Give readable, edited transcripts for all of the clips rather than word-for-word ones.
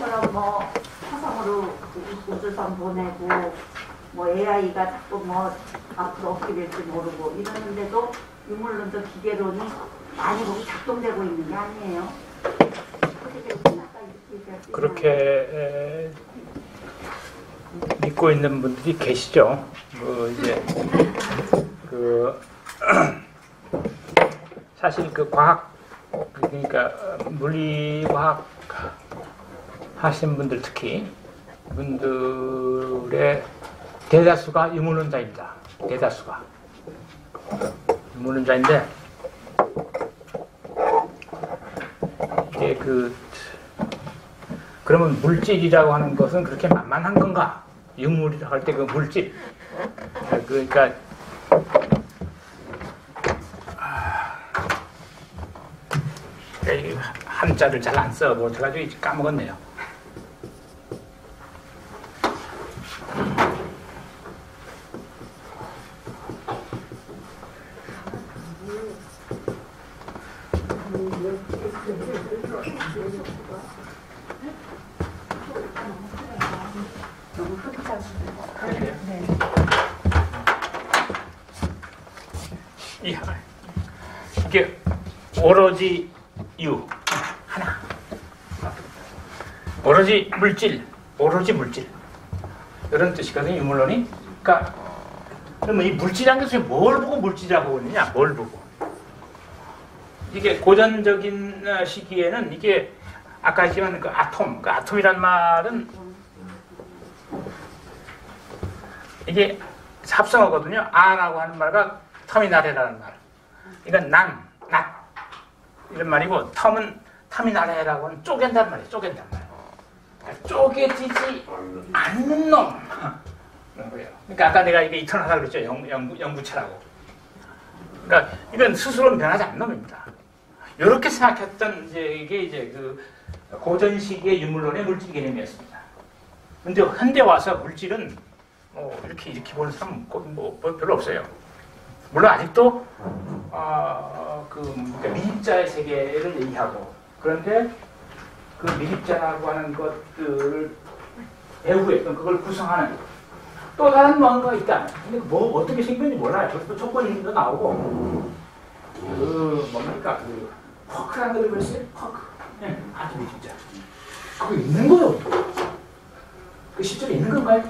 지금처럼 뭐 화성으로 우주선 보내고 뭐 AI가 자꾸 뭐 앞으로 어떻게 될지 모르고 이러는데도 유물론적 기계론이 많이 거기 작동되고 있는 게 아니에요. 그렇게 믿고 있는 분들이 계시죠. 이제 사실 그 과학, 그러니까 물리과학 하시는 분들, 특히 분들의 대다수가 유물론자입니다. 대다수가 유물론자인데, 이게 그러면 물질이라고 하는 것은 그렇게 만만한 건가? 유물이라고 할 때 그 물질, 그러니까 한자를 잘 안 써가지고 까먹었네요. 이게 오로지 하나, 오로지 물질 이런 뜻이거든요. 유물론이. 그러니까 그러면 이 물질이라는 것을 뭘 보고 물질이라고 하느냐? 뭘 보고? 이게 고전적인 시기에는 이게 아까 했지만 그 아톰이란 말은 이게 합성어거든요. 아라고 하는 말과 터미나레라는 말. 이건 낫 이런 말이고, 터미나레라고 하는 쪼갠단 말이에요. 쪼갠단 말. 그러니까 쪼개지지 않는 놈. 그런 거예요. 그러니까 아까 내가 이게 이터널하다고 그랬죠. 영구체라고. 그러니까 이건 스스로는 변하지 않는 놈입니다. 이렇게 생각했던 이게 그 고전 시기의 유물론의 물질 개념이었습니다. 근데 현대 와서 물질은 이렇게 보는 사람은 별로 없어요. 물론 아직도 미립자의 세계를 얘기하고, 그런데 그 미립자라고 하는 것들을 배후에 그걸 구성하는 또 다른 뭔가가 있다. 근데 뭐 어떻게 생겼는지 몰라요. 벌써 조건도 나오고, 뭡니까 쿼크라는 걸 그랬어요. 쿼크. 아주 미립자. 그거 있는 거요. 그 실제로 있는 건가요?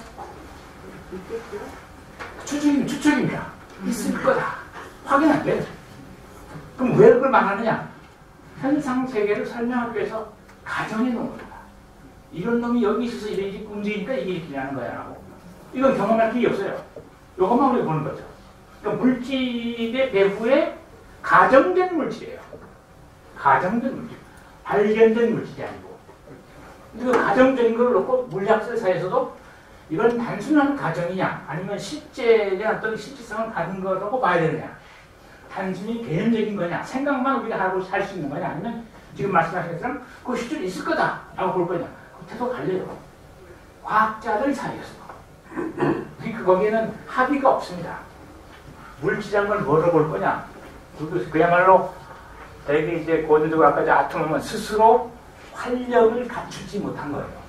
추측입니다. 있을 거다. 확인 안 돼요. 그럼 왜 그걸 말하느냐? 현상 세계를 설명하기 위해서 가정해 놓은 거다. 이런 놈이 여기 있어서 이렇게 움직이니까 이게 이렇게 하는 거야 라고. 이건 경험할 필요 없어요. 이것만 우리가 보는 거죠. 그러니까 물질의 배후에 가정된 물질이에요. 가정된 물질. 발견된 물질이 아니고. 그 가정적인 걸 놓고 물리학사에서도 이건 단순한 가정이냐, 아니면 실제의 어떤 실질성을 가진 거라고 봐야 되느냐, 단순히 개념적인 거냐, 생각만 우리가 하고 살 수 있는 거냐, 아니면 지금 말씀하신 것처럼 그거 실제로 있을 거다 라고 볼 거냐, 그 태도가 갈려요. 과학자들 사이에서. 그러니까 거기에는 합의가 없습니다. 물질이란 걸 뭐로 볼 거냐, 그야말로 되게 이제 고전적으로 아까 아톰은 스스로 활력을 갖추지 못한 거예요.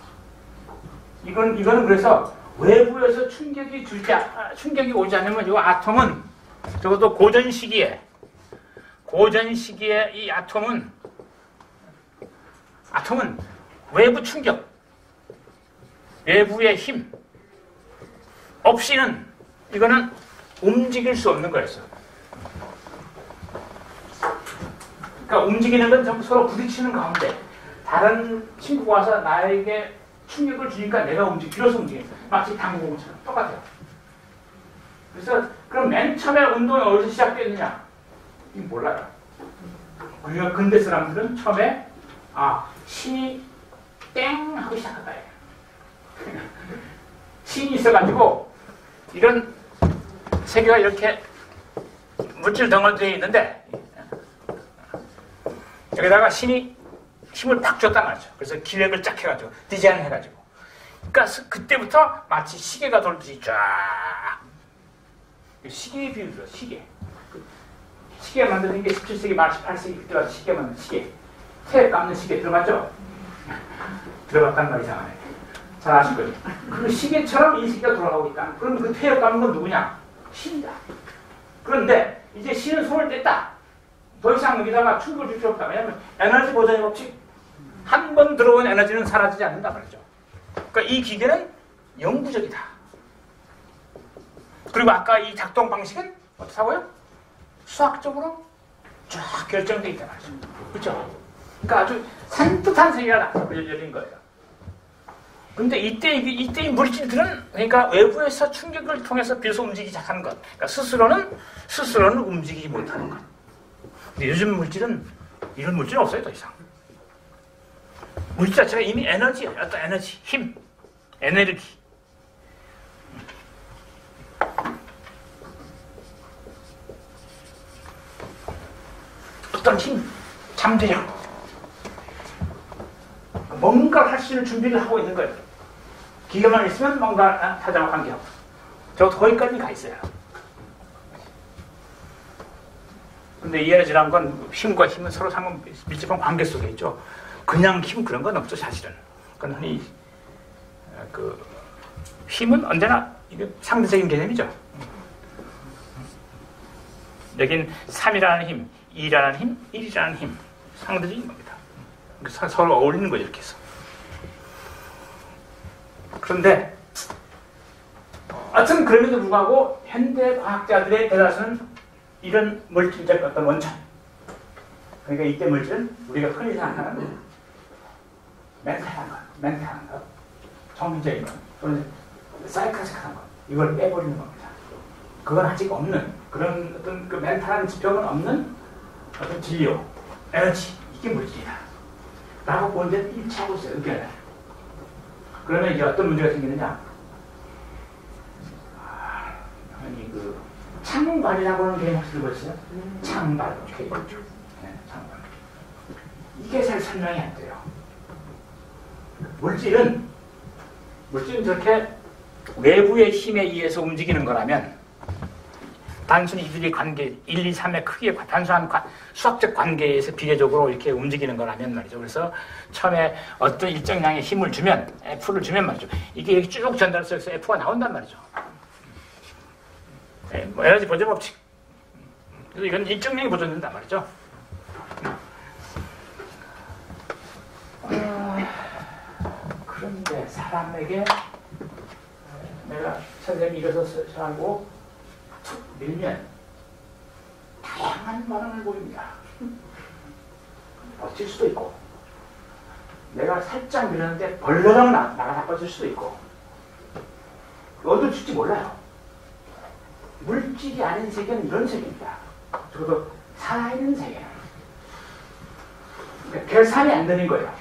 이거는 그래서 외부에서 충격이 오지 않으면 이 아톰은, 적어도 고전 시기에 이 아톰은 외부 충격, 외부의 힘 없이는 이거는 움직일 수 없는 거였어. 그러니까 움직이는 건 전부 서로 부딪히는 가운데, 다른 친구가 와서 나에게 충격을 주니까 내가 비로소 움직여. 마치 당구공처럼 똑같아요. 그래서 그럼 맨 처음에 운동이 어디서 시작됐느냐? 이거 몰라요. 우리가 근대 사람들은 처음에 신이 땡 하고 시작할 거예요. 신이 있어가지고 이런 세계가 이렇게 물질 덩어리에 있는데 여기다가 신이 힘을 팍 줬단 말이죠. 그래서 기획을 쫙 해가지고 디자인 해가지고, 그러니까 그때부터 마치 시계가 돌듯이 쫙, 시계의 비유 들어. 시계 만드는 게 17세기 말 18세기 들어가서 시계 만드는 시계, 새 감는 시계 들어갔죠. 들어봤단 말이 이상하네. 잘 아실 거예요. 그 시계처럼 인식이 돌아가고 있다. 그럼 그 퇴역감은 건 누구냐? 신이다. 그런데 이제 신은 손을 뗐다. 더 이상 여기다가 충격을 줄 필요 없다. 왜냐하면 에너지 보존의 법칙. 한 번 들어온 에너지는 사라지지 않는다 말이죠. 그러니까 이 기계는 영구적이다. 그리고 아까 이 작동 방식은 어떻다고요? 수학적으로 쫙 결정되어 있단 말이죠. 그렇죠? 그러니까 아주 산뜻한 세계가 열린 거예요. 근데 이때 이 물질들은 그러니까 외부에서 충격을 통해서 비로소 움직이기 시작하는 것. 그러니까 스스로는 움직이지 못하는 것. 근데 요즘 물질은 이런 물질은 없어요, 더 이상. 물질 자체가 이미 에너지예요. 어떤 에너지, 힘, 에너지. 어떤 힘, 잠재력. 뭔가 할 수 있는 준비를 하고 있는 거예요. 기계만 있으면 뭔가 타자와 관계하고. 저 거기까지 가 있어요. 근데 이 에너지라는 건 힘과 힘은 서로 상관 밀접한 관계 속에 있죠. 그냥 힘 그런 건 없죠, 사실은. 그건 흔히 그 힘은 언제나 이게 상대적인 개념이죠. 여긴 3이라는 힘, 2라는 힘, 1이라는 힘, 상대적인 겁니다. 서로 어울리는 거죠, 이렇게 해서. 그런데 하여튼 그럼에도 불구하고 현대 과학자들의 대다수는 이런 물질적 어떤 원천, 그러니까 이때 물질은 우리가 흔히 생각하는 멘탈한 것, 정신적인 것, 또는 사이코식한 것, 이걸 빼버리는 겁니다. 그건 아직 없는, 그런 어떤 그 멘탈한 지평은 없는 어떤 진료, 에너지, 이게 물질이다 라고 보는 데는 일치하고 있어요, 의견을. 그러면 이제 어떤 문제가 생기느냐? 아니, 그 창발이라고 하는 개념 혹시 들어보셨어요? 창발. 네, 창발. 이게 잘 설명이 안 돼요. 물질은 저렇게 외부의 힘에 의해서 움직이는 거라면 단순히 이들의 관계, 1, 2, 3의 크기의 단순한 수학적 관계에서 비례적으로 이렇게 움직이는 거라면 말이죠. 그래서 처음에 어떤 일정량의 힘을 주면, F를 주면 말이죠. 이게 이렇게 쭉 전달해서 F가 나온단 말이죠. 뭐 에너지 보존 법칙. 그래서 이건 일정량이 보존된단 말이죠. 그런데 사람에게 내가 선생님이 일어서서 하고 툭 밀면 다양한 반응을 보입니다. 버틸 수도 있고, 내가 살짝 밀었는데 벌러덩 나가 자빠질 수도 있고, 어디로 줄지 몰라요. 물질이 아닌 세계는 이런 세계입니다. 적어도 살아있는 세계는. 그러니까 계산이 안 되는 거예요.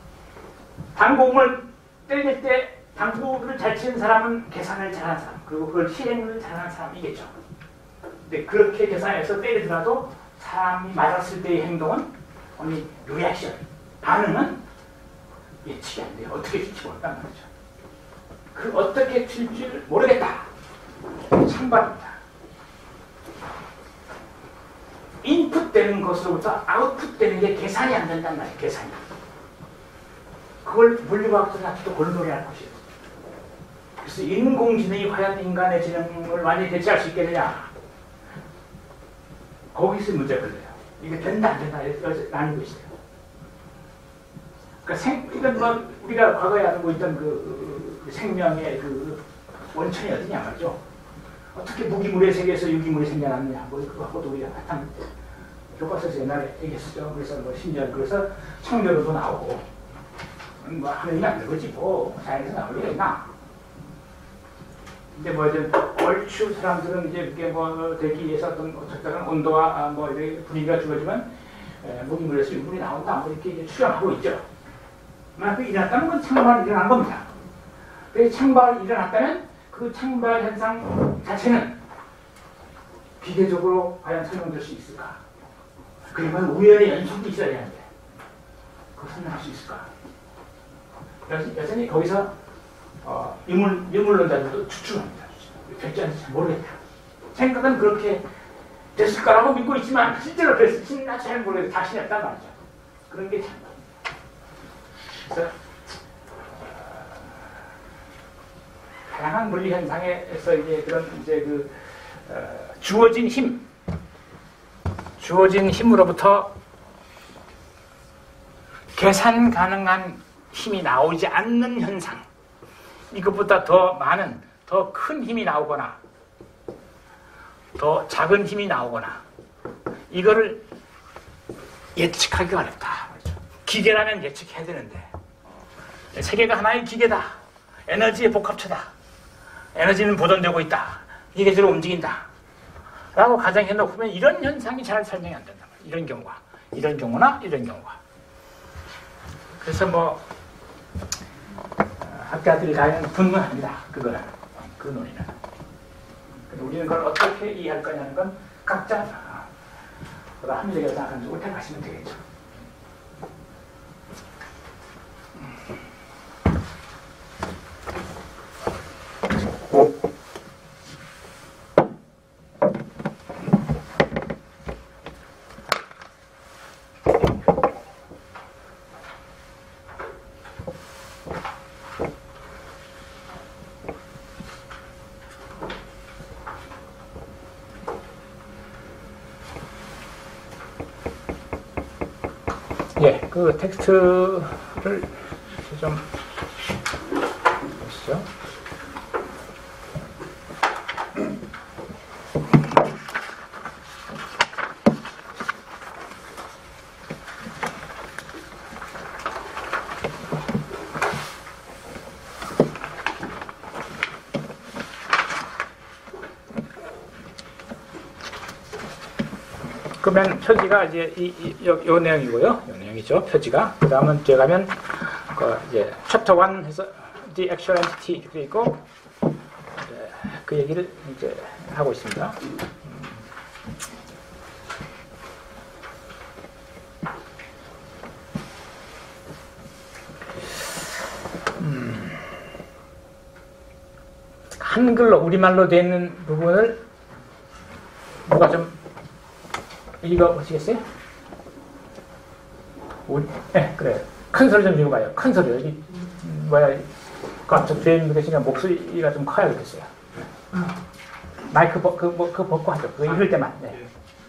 당공을 때릴 때 당구를 잘 치는 사람은 계산을 잘하는 사람, 그리고 그걸 실행을 잘하는 사람이겠죠. 근데 그렇게 계산해서 때리더라도 사람이 맞았을 때의 행동은 only 리액션, 반응은 예측이 안 돼요. 어떻게 칠지 모른단 말이죠. 그 어떻게 칠지를 모르겠다. 창발입니다. 인풋 되는 것으로부터 아웃풋 되는 게 계산이 안 된단 말이에요. 계산이. 그걸 물리과학자는 아직도 골몰이할 것이에요. 그래서 인공지능이 과연 인간의 지능을 완전히 대체할 수 있겠느냐? 거기서 문제가 걸려요. 이게 된다 안 된다 나뉘고 있어요. 그러니까 이건 뭐 우리가 과거에 알고 있던 그 생명의 그 원천이 어디냐 말이죠. 어떻게 무기물의 세계에서 유기물이 생겨났느냐, 뭐 그거하고도 우리가 같은 교과서에서 옛날에 얘기했었죠. 그래서 뭐 심지어 그래서 청결로도 나오고, 뭐 하느니 안 되겠지 뭐 자연에서 나올 리가 있나? 근데 뭐 이제 얼추 사람들은 이제 이렇게 뭐 되기 위해서 어떤 적당한 온도와 뭐 이렇게 분위기가 주어지면 무기물에서 유물이 나온다, 뭐 이렇게 이제 추정하고 있죠. 만약 일어났다면 그건 창발이 일어난 겁니다. 그래서 창발이 일어났다면 그 창발 현상 자체는 기계적으로 과연 설명될 수 있을까? 그리고 우연의 연속이 있어야 되는데 그걸 설명할 수 있을까? 그래서 여전히 거기서 유물론자들도 추측합니다. 결정은 잘 모르겠다. 생각은 그렇게 됐을 거라고 믿고 있지만 실제로 그랬을지는 잘 모르겠다. 자신이 없단 말이죠. 그런 게 참. 그래서 다양한 물리 현상에서 이제 그런 이제 그 주어진 힘으로부터 계산 가능한 힘이 나오지 않는 현상, 이것보다 더 많은, 더 큰 힘이 나오거나 더 작은 힘이 나오거나, 이거를 예측하기 어렵다. 기계라면 예측해야 되는데, 세계가 하나의 기계다, 에너지의 복합체다, 에너지는 보존되고 있다, 기계적으로 움직인다 라고 가정해 놓으면 이런 현상이 잘 설명이 안 된다. 이런 경우가, 이런 경우나 이런 경우가. 그래서 뭐 학자들이 가장 분노합니다. 그거는, 그 논의는. 우리는 그걸 어떻게 이해할 거냐는 건 각자 합리적이라고 생각하는 쪽으로 택하시면 되겠죠. 예, 그 텍스트를 좀 보시죠. 그러면 표지가 이제 요 내용이고요. 요 내용이죠. 표지가. 그 다음은 뒤에 가면 이제 챕터 1 해서 The Actual Entity 이렇게 있고, 그 얘기를 이제 하고 있습니다. 한글로, 우리말로 되어 있는 부분을 누가 좀 읽어보시겠어요? 네, 그래요. 큰 소리 좀 읽어봐요. 큰 소리. 여기, 저 뒤에 있는 계시니까 목소리가 좀 커야겠어요. 마이크 그거 벗고 하죠. 그거 읽을 때만. 네.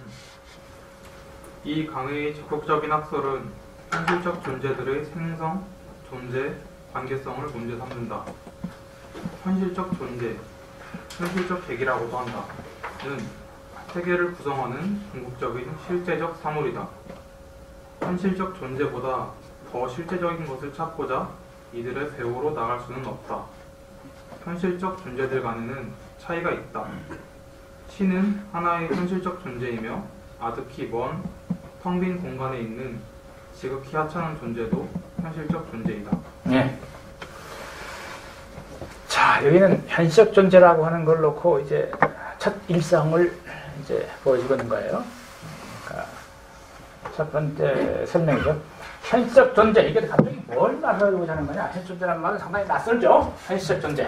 이 강의의 적극적인 학설은 현실적 존재들의 생성, 존재, 관계성을 문제 삼는다. 현실적 존재, 현실적 계기라고도 한다. 는 세계를 구성하는 궁극적인 실제적 사물이다. 현실적 존재보다 더 실제적인 것을 찾고자 이들의 배후로 나갈 수는 없다. 현실적 존재들 간에는 차이가 있다. 신은 하나의 현실적 존재이며 아득히 먼 텅 빈 공간에 있는 지극히 하찮은 존재도 현실적 존재이다. 네. 자, 여기는 현실적 존재라고 하는 걸 놓고 이제 첫 일성을 이제 보여주고 있는 거예요. 그러니까 첫 번째 설명이죠. 현실적 존재, 이게 갑자기 뭘 말하려고 하는 거냐? 현실적 존재라는 말은 상당히 낯설죠. 현실적 존재.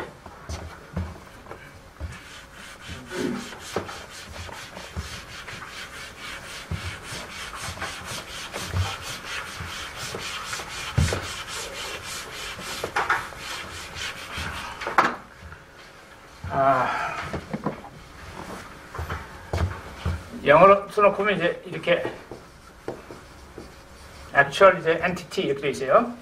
영어로 써놓고 보면 이제 이렇게 actual 이제 entity 이렇게 되어 있어요.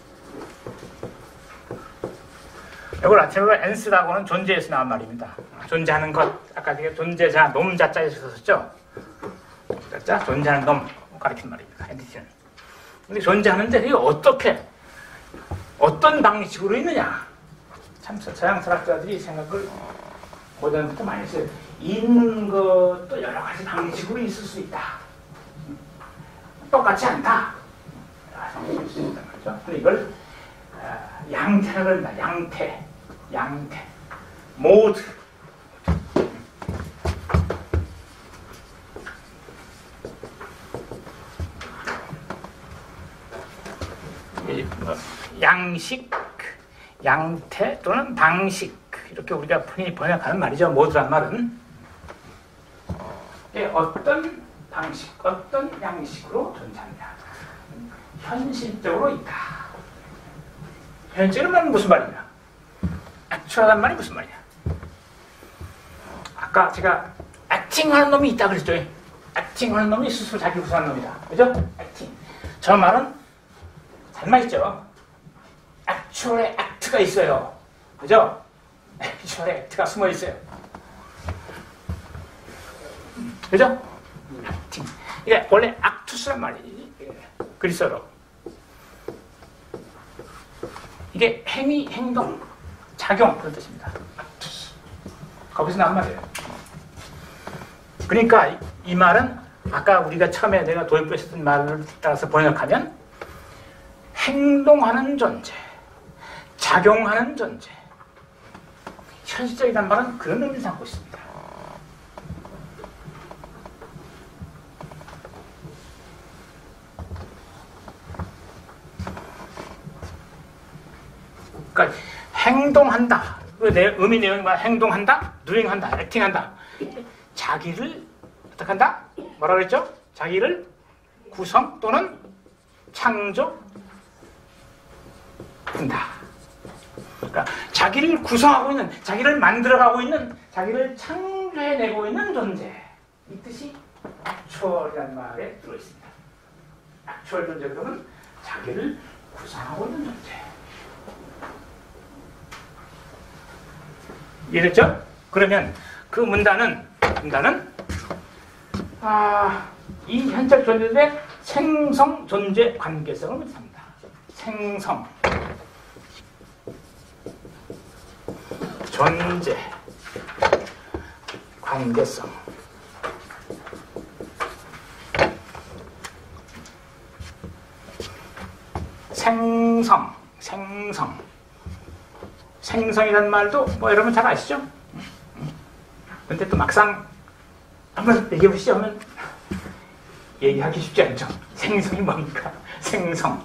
이걸 라틴어로 ens라고 하는 존재에서 나온 말입니다. 존재하는 것, 아까 존재자, 놈자자에서 썼죠. 자, 존재하는 놈 가리키는 말입니다. entity는. 근데 존재하는데 이게 어떻게, 어떤 방식으로 있느냐? 참 서양 철학자들이 생각을 고전부터 많이 했어요. 있는 것도 여러 가지 방식으로 있을 수 있다. 똑같지 않다. 생각할 수 있다는 거죠. 근데 이걸 양태라고 합니다. 양태. 모드. 양식, 양태 또는 방식, 이렇게 우리가 흔히 번역하는 말이죠. 모드란 말은 어떤 방식, 어떤 양식으로 존재한다. 현실적으로 있다. 현실은 말은 무슨 말이냐? 액츄얼하단 말이 무슨 말이야? 아까 제가 액팅하는 놈이 있다 그랬죠? 액팅하는 놈이 스스로 자기 구성하는 놈이다. 그죠? 액팅. 저 말은 잘 맞죠? 액츄얼의 액트가 있어요. 그죠? 액츄얼의 액트가 숨어 있어요. 그죠? 액팅. 이게 원래 악투스란 말이지. 그리스어로. 이게 행위, 행동, 작용 그런 뜻입니다. 악투스. 거기서 나온 말이에요. 그러니까 이 말은 아까 우리가 처음에 내가 도입부에 썼던 말을 따라서 번역하면 행동하는 존재, 작용하는 존재. 현실적이란 말은 그런 의미를 담고 있습니다. 그러니까 행동한다. 내 의미 내용이 말 행동한다, doing한다, acting한다. 자기를 어떻게 한다? 뭐라 그랬죠? 자기를 구성 또는 창조한다. 그러니까 자기를 구성하고 있는, 자기를 만들어가고 있는, 자기를 창조해내고 있는 존재. 이 뜻이 액츄얼이라는 말에 들어있습니다. 액츄얼 존재 그러면 자기를 구성하고 있는 존재. 이해됐죠? 그러면 그 문단은 이 현적 존재의 생성 존재 관계성을 묻습니다. 생성 존재 관계성. 생성이라는 말도 뭐 여러분 잘 아시죠? 근데 또 막상 한번 얘기해 보시죠 하면 얘기하기 쉽지 않죠. 생성이 뭡니까? 생성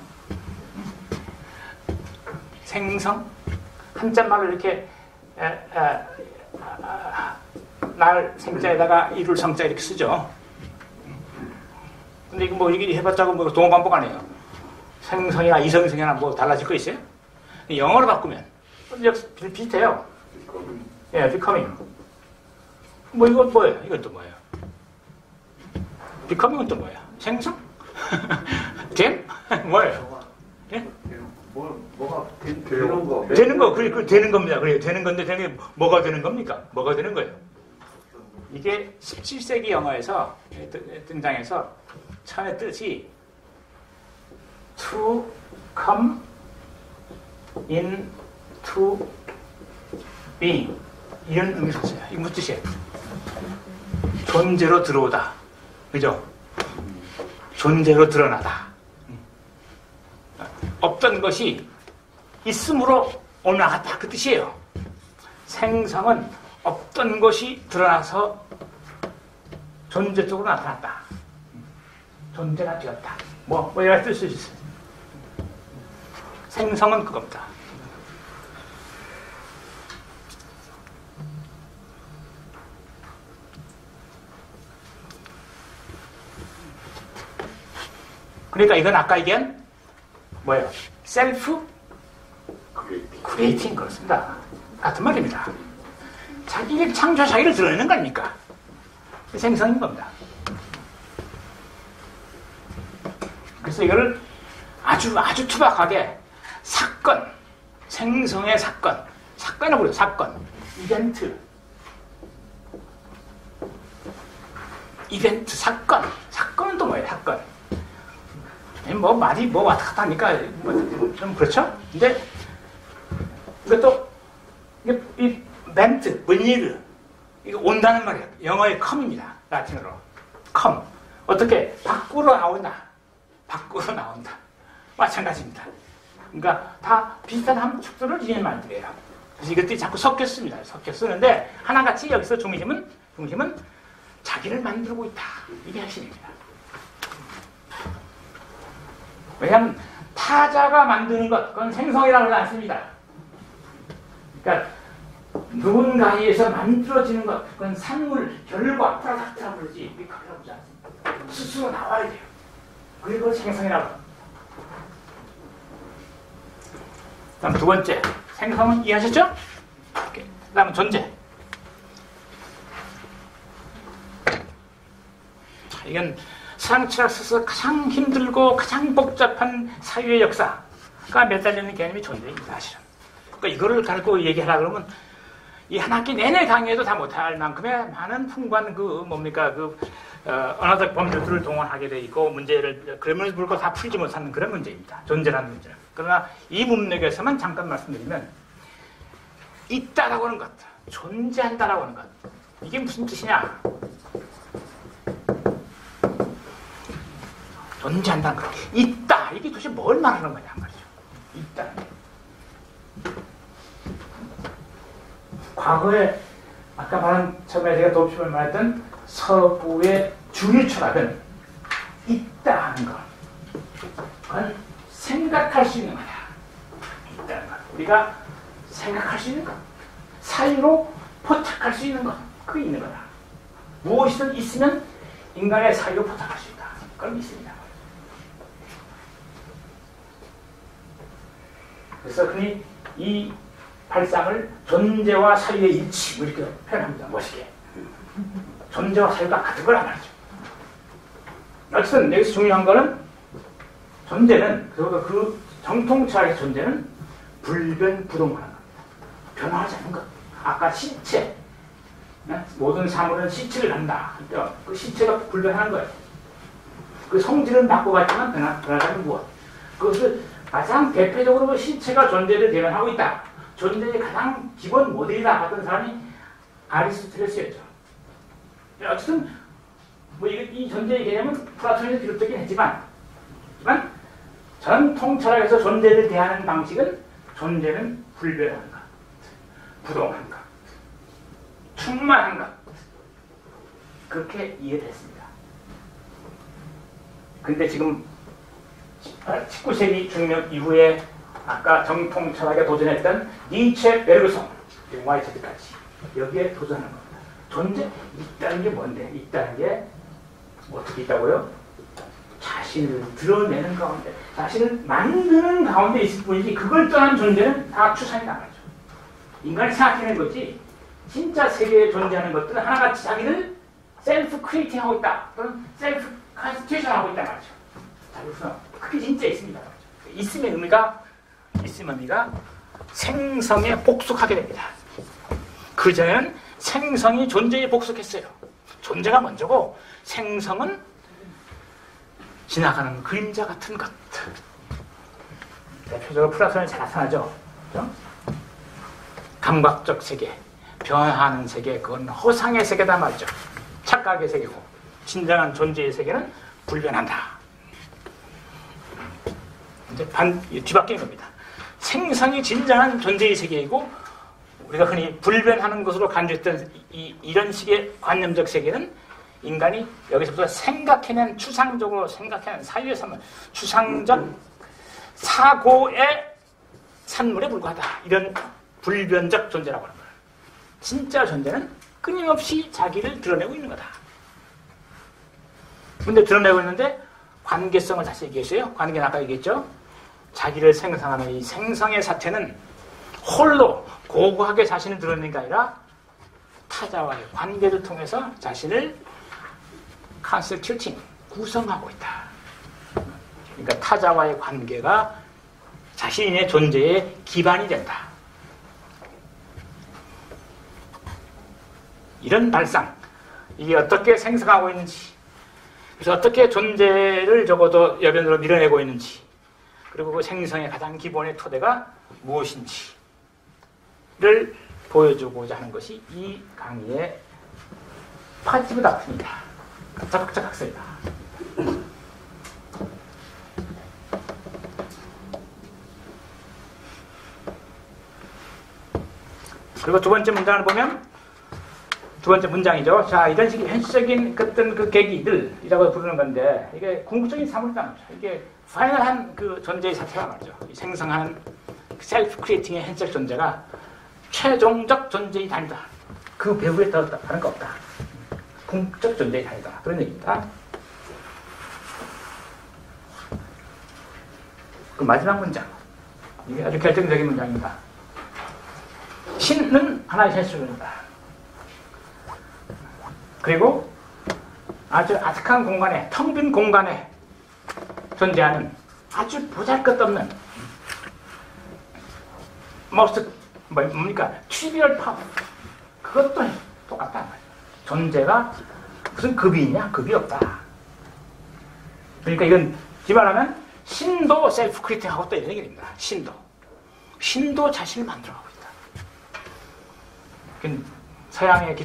한자말로 이렇게 날 생자에다가 이룰 성자 이렇게 쓰죠. 근데 이거 뭐 이게 해봤자고 뭐 동어 반복 아니에요. 생성이나 이성성이나 뭐 달라질 거 있어요? 영어로 바꾸면 비슷해요. 예, becoming. 뭐 이건 뭐예요? 이건 또 뭐예요? becoming은 또 뭐예요? 생성? 됨? 뭐예요? 예? 뭐가 되는 거. 되는 거, 그래 되는 겁니다. 그래 되는 건데 되는 게 뭐가 되는 겁니까? 뭐가 되는 거예요? 이게 17세기 영어에서 등장해서 처음에 뜻이 to come into being 이런 의미를 썼어요. 이게 무슨 뜻이에요? 존재로 들어오다. 그죠? 존재로 드러나다. 없던 것이 있음으로 올라갔다. 그 뜻이에요. 생성은 없던 것이 드러나서 존재 쪽으로 나타났다. 존재가 되었다. 뭐 여러 가지 뜻이 있어요. 생성은 그겁니다. 그러니까 이건 아까 얘기한 뭐예요? 셀프 크리에이팅 그렇습니다. 같은 말입니다. 자기를 창조, 자기를 드러내는 거 아닙니까? 생성인 겁니다. 그래서 이거를 아주 투박하게 사건, 생성의 사건을 부르죠. 사건, 이벤트, 사건은 또 뭐예요? 사건. 뭐 말이 뭐 왔다 갔다 하니까 좀 그렇죠? 근데 이것도 이 벤트, 웬일 이거 온다는 말이에요. 영어의 come입니다. 라틴어로 come. 어떻게 밖으로 나온다. 마찬가지입니다. 그러니까 다 비슷한 함축들을 지닌 말들이에요. 그래서 이것들이 자꾸 섞여 쓰는데 하나같이 여기서 중심은 자기를 만들고 있다. 이게 핵심입니다. 왜냐하면 타자가 만드는 것, 그건 생성이라고 하지 않습니다. 그러니까 누군가에 의해서 만들어지는 것, 그건 산물, 결과, 프로덕트라고 그러지 미카라고 하지 않습니다. 스스로 나와야 돼요. 그리고 생성이라고 합니다. 다음 두 번째, 생성은 이해하셨죠? 다음은 존재. 이건 서양철학에서 가장 힘들고 가장 복잡한 사유의 역사가 매달리는 개념이 존재입니다, 사실은. 그러니까 이거를 가지고 얘기하라 그러면 이 한 학기 내내 강의해도 다 못할 만큼의 많은 풍부한 언어적 범주들을 동원하게 돼 있고 문제를 그러면서 물고 다 풀지 못하는 그런 문제입니다. 존재라는 문제. 그러나 이 문맥에서만 잠깐 말씀드리면 있다라고 하는 것, 존재한다라고 하는 것, 이게 무슨 뜻이냐? 존재한다는 것, 있다. 이게 도대체 뭘 말하는 거냐 말이죠. 있다. 과거에 아까 말한 처음에 제가 도읍심을 말했던 서부의 주류 철학은 있다 하는 것, 그건 생각할 수 있는 거다. 있다는 것. 우리가 생각할 수 있는 것, 사유로 포착할 수 있는 것, 그게 있는 거다. 무엇이든 있으면 인간의 사유로 포착할 수 있다. 그건 있습니다. 그래서 흔히 이 발상을 존재와 사유의 일치, 뭐 이렇게 표현합니다. 멋있게. 존재와 사유가 같은 거란 말이죠. 어쨌든 여기서 중요한 거는 존재는, 그 정통철학의 존재는 불변부동하는 겁니다. 변화하지 않는 것. 아까 시체, 모든 사물은 시체를 갖는다. 그 시체가 불변하는 거예요. 그 성질은 바꿔갔지만 변화하는 무엇. 그것을 가장 대표적으로 시체가 존재를 대변하고 있다. 존재의 가장 기본 모델이다 하던 사람이 아리스토텔레스였죠. 어쨌든 이 존재의 개념은 플라톤에서 비롯되긴 했지만 전통 철학에서 존재를 대하는 방식은 존재는 불변한 것, 부동한 것, 충만한 것, 그렇게 이해를 했습니다. 근데 지금 19세기 중명 이후에 아까 정통 철학에 도전했던 니체, 베르그송, 와이트까지 여기에 도전하는 겁니다. 존재, 있다는 게 뭔데? 있다는 게 어떻게 있다고요? 자신을 드러내는 가운데, 자신을 만드는 가운데 있을 뿐이지 그걸 떠난 존재는 다 추상이 나가죠. 인간이 생각해낸 거지 진짜 세계에 존재하는 것들은 하나같이 자기를 셀프 크리에이팅 하고 있다 또는 셀프 컨스티튜션 하고 있다 말이죠. 자, 그래서 그게 진짜 있습니다. 있음의 의미가 생성에 복속하게 됩니다. 그전에는 생성이 존재에 복속했어요. 존재가 먼저고 생성은 지나가는 그림자 같은 것. 대표적으로 플라톤에 잘 나타나죠. 그렇죠? 감각적 세계, 변화하는 세계, 그건 허상의 세계다 말이죠. 착각의 세계고 진정한 존재의 세계는 불변한다. 이제 뒤바뀌는 겁니다. 생성이 진정한 존재의 세계이고 우리가 흔히 불변하는 것으로 간주했던 이런 식의 관념적 세계는 인간이 여기서부터 생각해낸, 추상적으로 생각해낸 사유의 산물, 추상적 사고의 산물에 불과하다. 이런 불변적 존재라고 하는 거예요. 진짜 존재는 끊임없이 자기를 드러내고 있는 거다. 근데 드러내고 있는데 관계성을 다시 얘기했어요. 관계는 아까 얘기했죠. 자기를 생성하는 이 생성의 사태는 홀로 고고하게 자신을 드러내는 게 아니라 타자와의 관계를 통해서 자신을 컨스티튜팅, 구성하고 있다. 그러니까 타자와의 관계가 자신의 존재의 기반이 된다. 이런 발상, 이게 어떻게 생성하고 있는지, 그래서 어떻게 존재를 적어도 여변으로 밀어내고 있는지, 그리고 그 생성의 가장 기본의 토대가 무엇인지를 보여주고자 하는 것이 이 강의의 파지브 다큐입니다. 짝짝짝 학습니다. 그리고 두 번째 문장을 보면 두 번째 문장이죠. 자, 이런 식의 현실적인 어떤 그 계기들이라고 부르는 건데 이게 궁극적인 사물이란 말이죠. 이게 파이널한 그 존재의 사태가 말이죠. 이 생성하는 셀프 크리에이팅의 현실적 존재가 최종적 존재의 단위다. 그 배후에 더 다른 거 없다. 궁극적 존재의 단위다. 그런 얘기입니다. 그 마지막 문장. 이게 아주 결정적인 문장입니다. 신은 하나의 현실입니다. 그리고 아주 아득한 공간에, 텅 빈 공간에 존재하는 아주 보잘것없는 뭡니까? 트리비얼 파워. 그것도 똑같단 말이에요. 존재가 무슨 급이 있냐? 급이 없다. 그러니까 이건 기말하면 신도 셀프 크리틱하고 또 이런 얘기입니다. 신도 자신을 만들어가고 있다. 서양의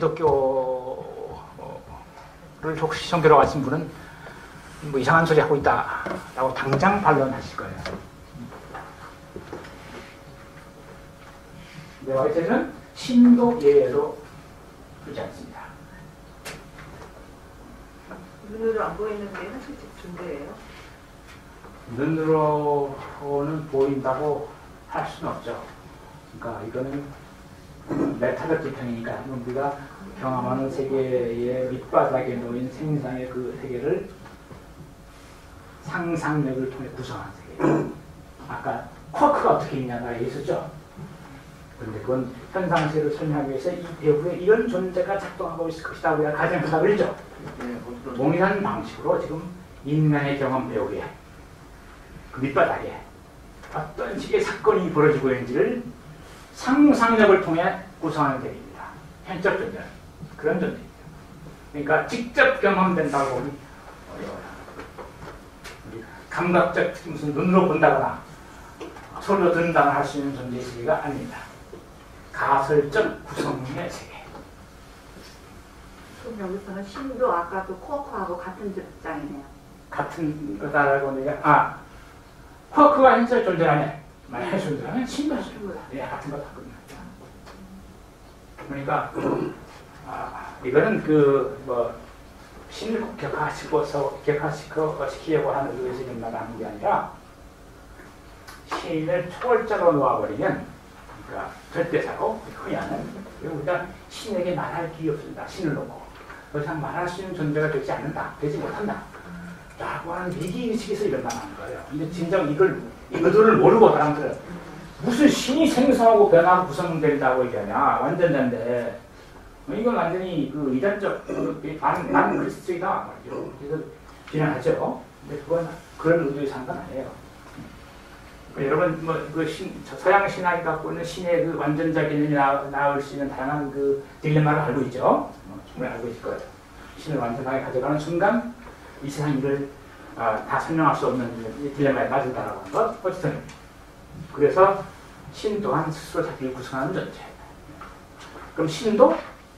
기독교를 혹시 성교로 가신 분은 뭐 이상한 소리 하고 있다라고 당장 반론하실 거예요. 근데 와이트는 신도 예외로 두지 않습니다. 눈으로 안 보이는 게 현실적 존재예요? 눈으로는 보인다고 할 수는 없죠. 그러니까 이거는 메타적 지평이니까 우리가 경험하는 세계의 밑바닥에 놓인 생상의 그 세계를 상상력을 통해 구성한 세계. 아까 쿼크가 어떻게 있냐가 있었죠. 그런데 그건 현상세를 설명하기 위해서 이 배후에 이런 존재가 작동하고 있을 것이다 우리가 가정하다 그랬죠. 동일한 방식으로 지금 인간의 경험 배후에 그 밑바닥에 어떤 식의 사건이 벌어지고 있는지를 상상력을 통해 구성하는 세계입니다. 현적 존재는 그런 존재입니다. 그러니까 직접 경험된다고 보면 어려워요. 감각적 무슨 눈으로 본다거나 소리로 듣는다거나 할 수 있는 존재의 세계가 아닙니다. 가설적 구성의 세계. 그럼 여기서는 신도 아까 그 쿼크하고 같은 입장이네요. 같은 거다라고 내가 쿼크가 현실 존재라면 현실 존재라면 신도 현실 존재다. 예, 같은 거다. 그러니까 이거는 신을 꼭 격화시키려고 하는 의에서 일어나는 게 아니라 신을 초월자로 놓아버리면 그러니까 절대사고 흔히 하는 우리가 신에게 말할 길이 없습니다. 신을 놓고 더 이상 말할 수 있는 존재가 되지 않는다. 되지 못한다. 라고 하는 위기의식에서 일어나는 거예요. 근데 진정 이거들을 모르고 사람들은 무슨 신이 생성하고 변하고 구성된다고 얘기하냐. 완전자인데 이건 완전히 그 이단적 반 그리스도이다. 그래서 비난하죠. 근데 그건 그런 의도에서 한 건 아니에요. 여러분 서양 신학이 갖고 있는 신의 그 완전자 개념이 나올 수 있는 다양한 그 딜레마를 알고 있죠. 충분히 알고 있을 거예요. 신을 완전하게 가져가는 순간 이 세상 일을 다 설명할 수 없는 딜레마에 맞은다라고 하는 것. 어쨌든 그래서 신 또한 스스로 자기를 구성하는 존재. 그럼 신도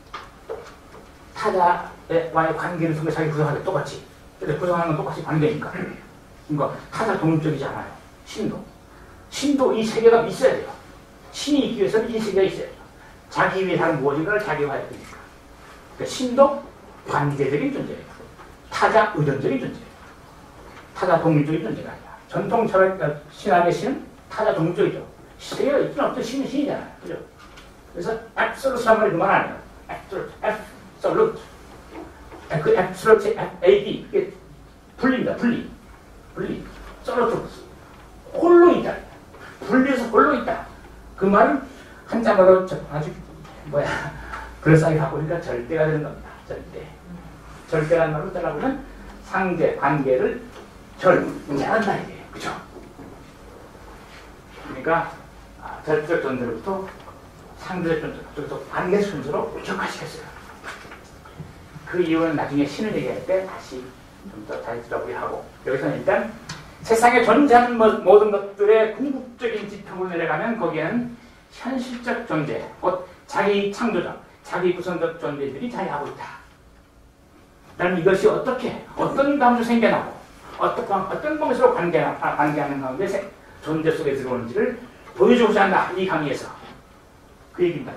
타자와의 관계를 통해 자기 구성하는 게 똑같이. 근데 구성하는 건 똑같이 관계니까. 그러니까 타자 독립적이지 않아요. 신도 이 세계가 있어야 돼요. 신이 있기 위해서는 이 세계가 있어야 돼요. 자기 위해 하는 무엇인가를 자기화해야 되니까. 그러니까 신도 관계적인 존재예요. 타자 의존적인 존재예요. 타자 독립적인 존재가 아니라. 전통 신학의 신은 타자 독립적이죠. 세계가 있긴 없죠. 신은 신이잖아요. 그죠? 그래서 absolute란 말이 그만 아니에요. absolute. 그 absolute, ab, 이게 분리입니다. 분리. absolute. 홀로 있다. 분리해서 홀로 있다. 그 말은 한자말로 아주 그럴싸하게 갖고 있으니까 절대가 되는 겁니다. 절대라는 말로 따라보면 상대 관계를 절제한다 이게 그죠? 그러니까 절대적 존재로부터 상대적 존재로 관계 순서로 격화시켰어요. 그 이유는 나중에 신을 얘기할 때 다시 좀 더 자연스럽게 하고 여기서는 일단 세상에 존재하는 모든 것들의 궁극적인 지평으로 내려가면 거기에는 현실적 존재, 곧 자기 창조적, 자기 구성적 존재들이 자리하고 있다. 그럼 이것이 어떤 방식으로 생겨나고 어떤 방식으로 관계하는 가운데 존재 속에 들어오는지를 보여주고자 한다. 이 강의에서 그 얘기입니다.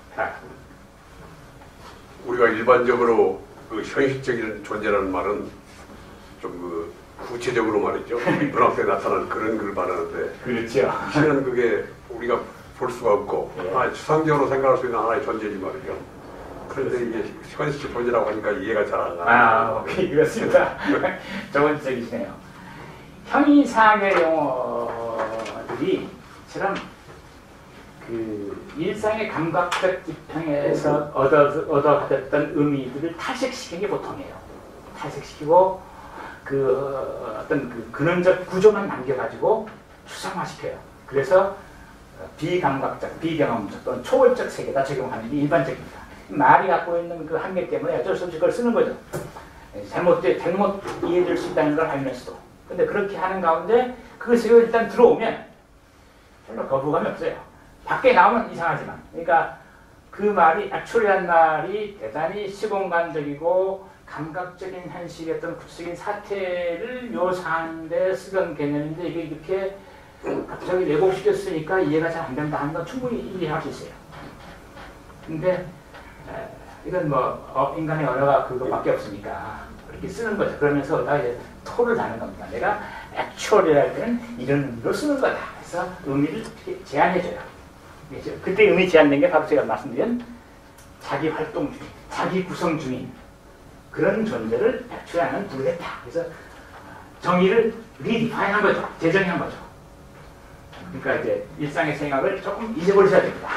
우리가 일반적으로 그 현실적인 존재라는 말은 좀 구체적으로 말이죠. 문학에 나타나는 그런 걸 말하는데 그렇죠. 신은 그게 우리가 볼 수가 없고 추상적으로 생각할 수 있는 하나의 존재지 말이죠. 그런데 이게 현실 존재라고 하니까 이해가 잘 안 가요. 오케이. 그렇습니다. 좋은 지적이시네요. 형이상의 용어들이 처럼 그 일상의 감각적 지평에서 얻어가졌던 의미들을 탈색시키는 게 보통이에요. 탈색시키고 그 어떤 그 근원적 구조만 남겨가지고 추상화시켜요. 그래서 비감각적, 비경험적 또는 초월적 세계다 적용하는 게 일반적입니다. 말이 갖고 있는 그 한계 때문에 어쩔 수 없이 그걸 쓰는 거죠. 잘못 이해될 수 있다는 걸 알면서도. 근데 그렇게 하는 가운데 그것이 일단 들어오면 별로 거부감이 없어요. 밖에 나오면 이상하지만. 그러니까 그 말이 액츄얼한 말이 대단히 시공간적이고 감각적인 현실의 어떤 구체적인 사태를 묘사하는 데 쓰던 개념인데 이게 이렇게 갑자기 왜곡시켰으니까 이해가 잘 안 된다 하는 건 충분히 이해할 수 있어요. 근데 이건 뭐 인간의 언어가 그거밖에 없으니까 그렇게 쓰는 거죠. 그러면서 나 이제 토를 다는 겁니다. 내가 액츄얼이랄 때는 이런 의미로 쓰는 거다. 그래서 의미를 제한해줘요. 그때 의미 제한된 게 바로 제가 말씀드린 자기 활동 중인, 자기 구성 중인 그런 존재를 액츄얼하는 부르겠다. 그래서 정의를 리디파인한 거죠. 재정의한 거죠. 그러니까 이제 일상의 생각을 조금 잊어버리셔야 됩니다.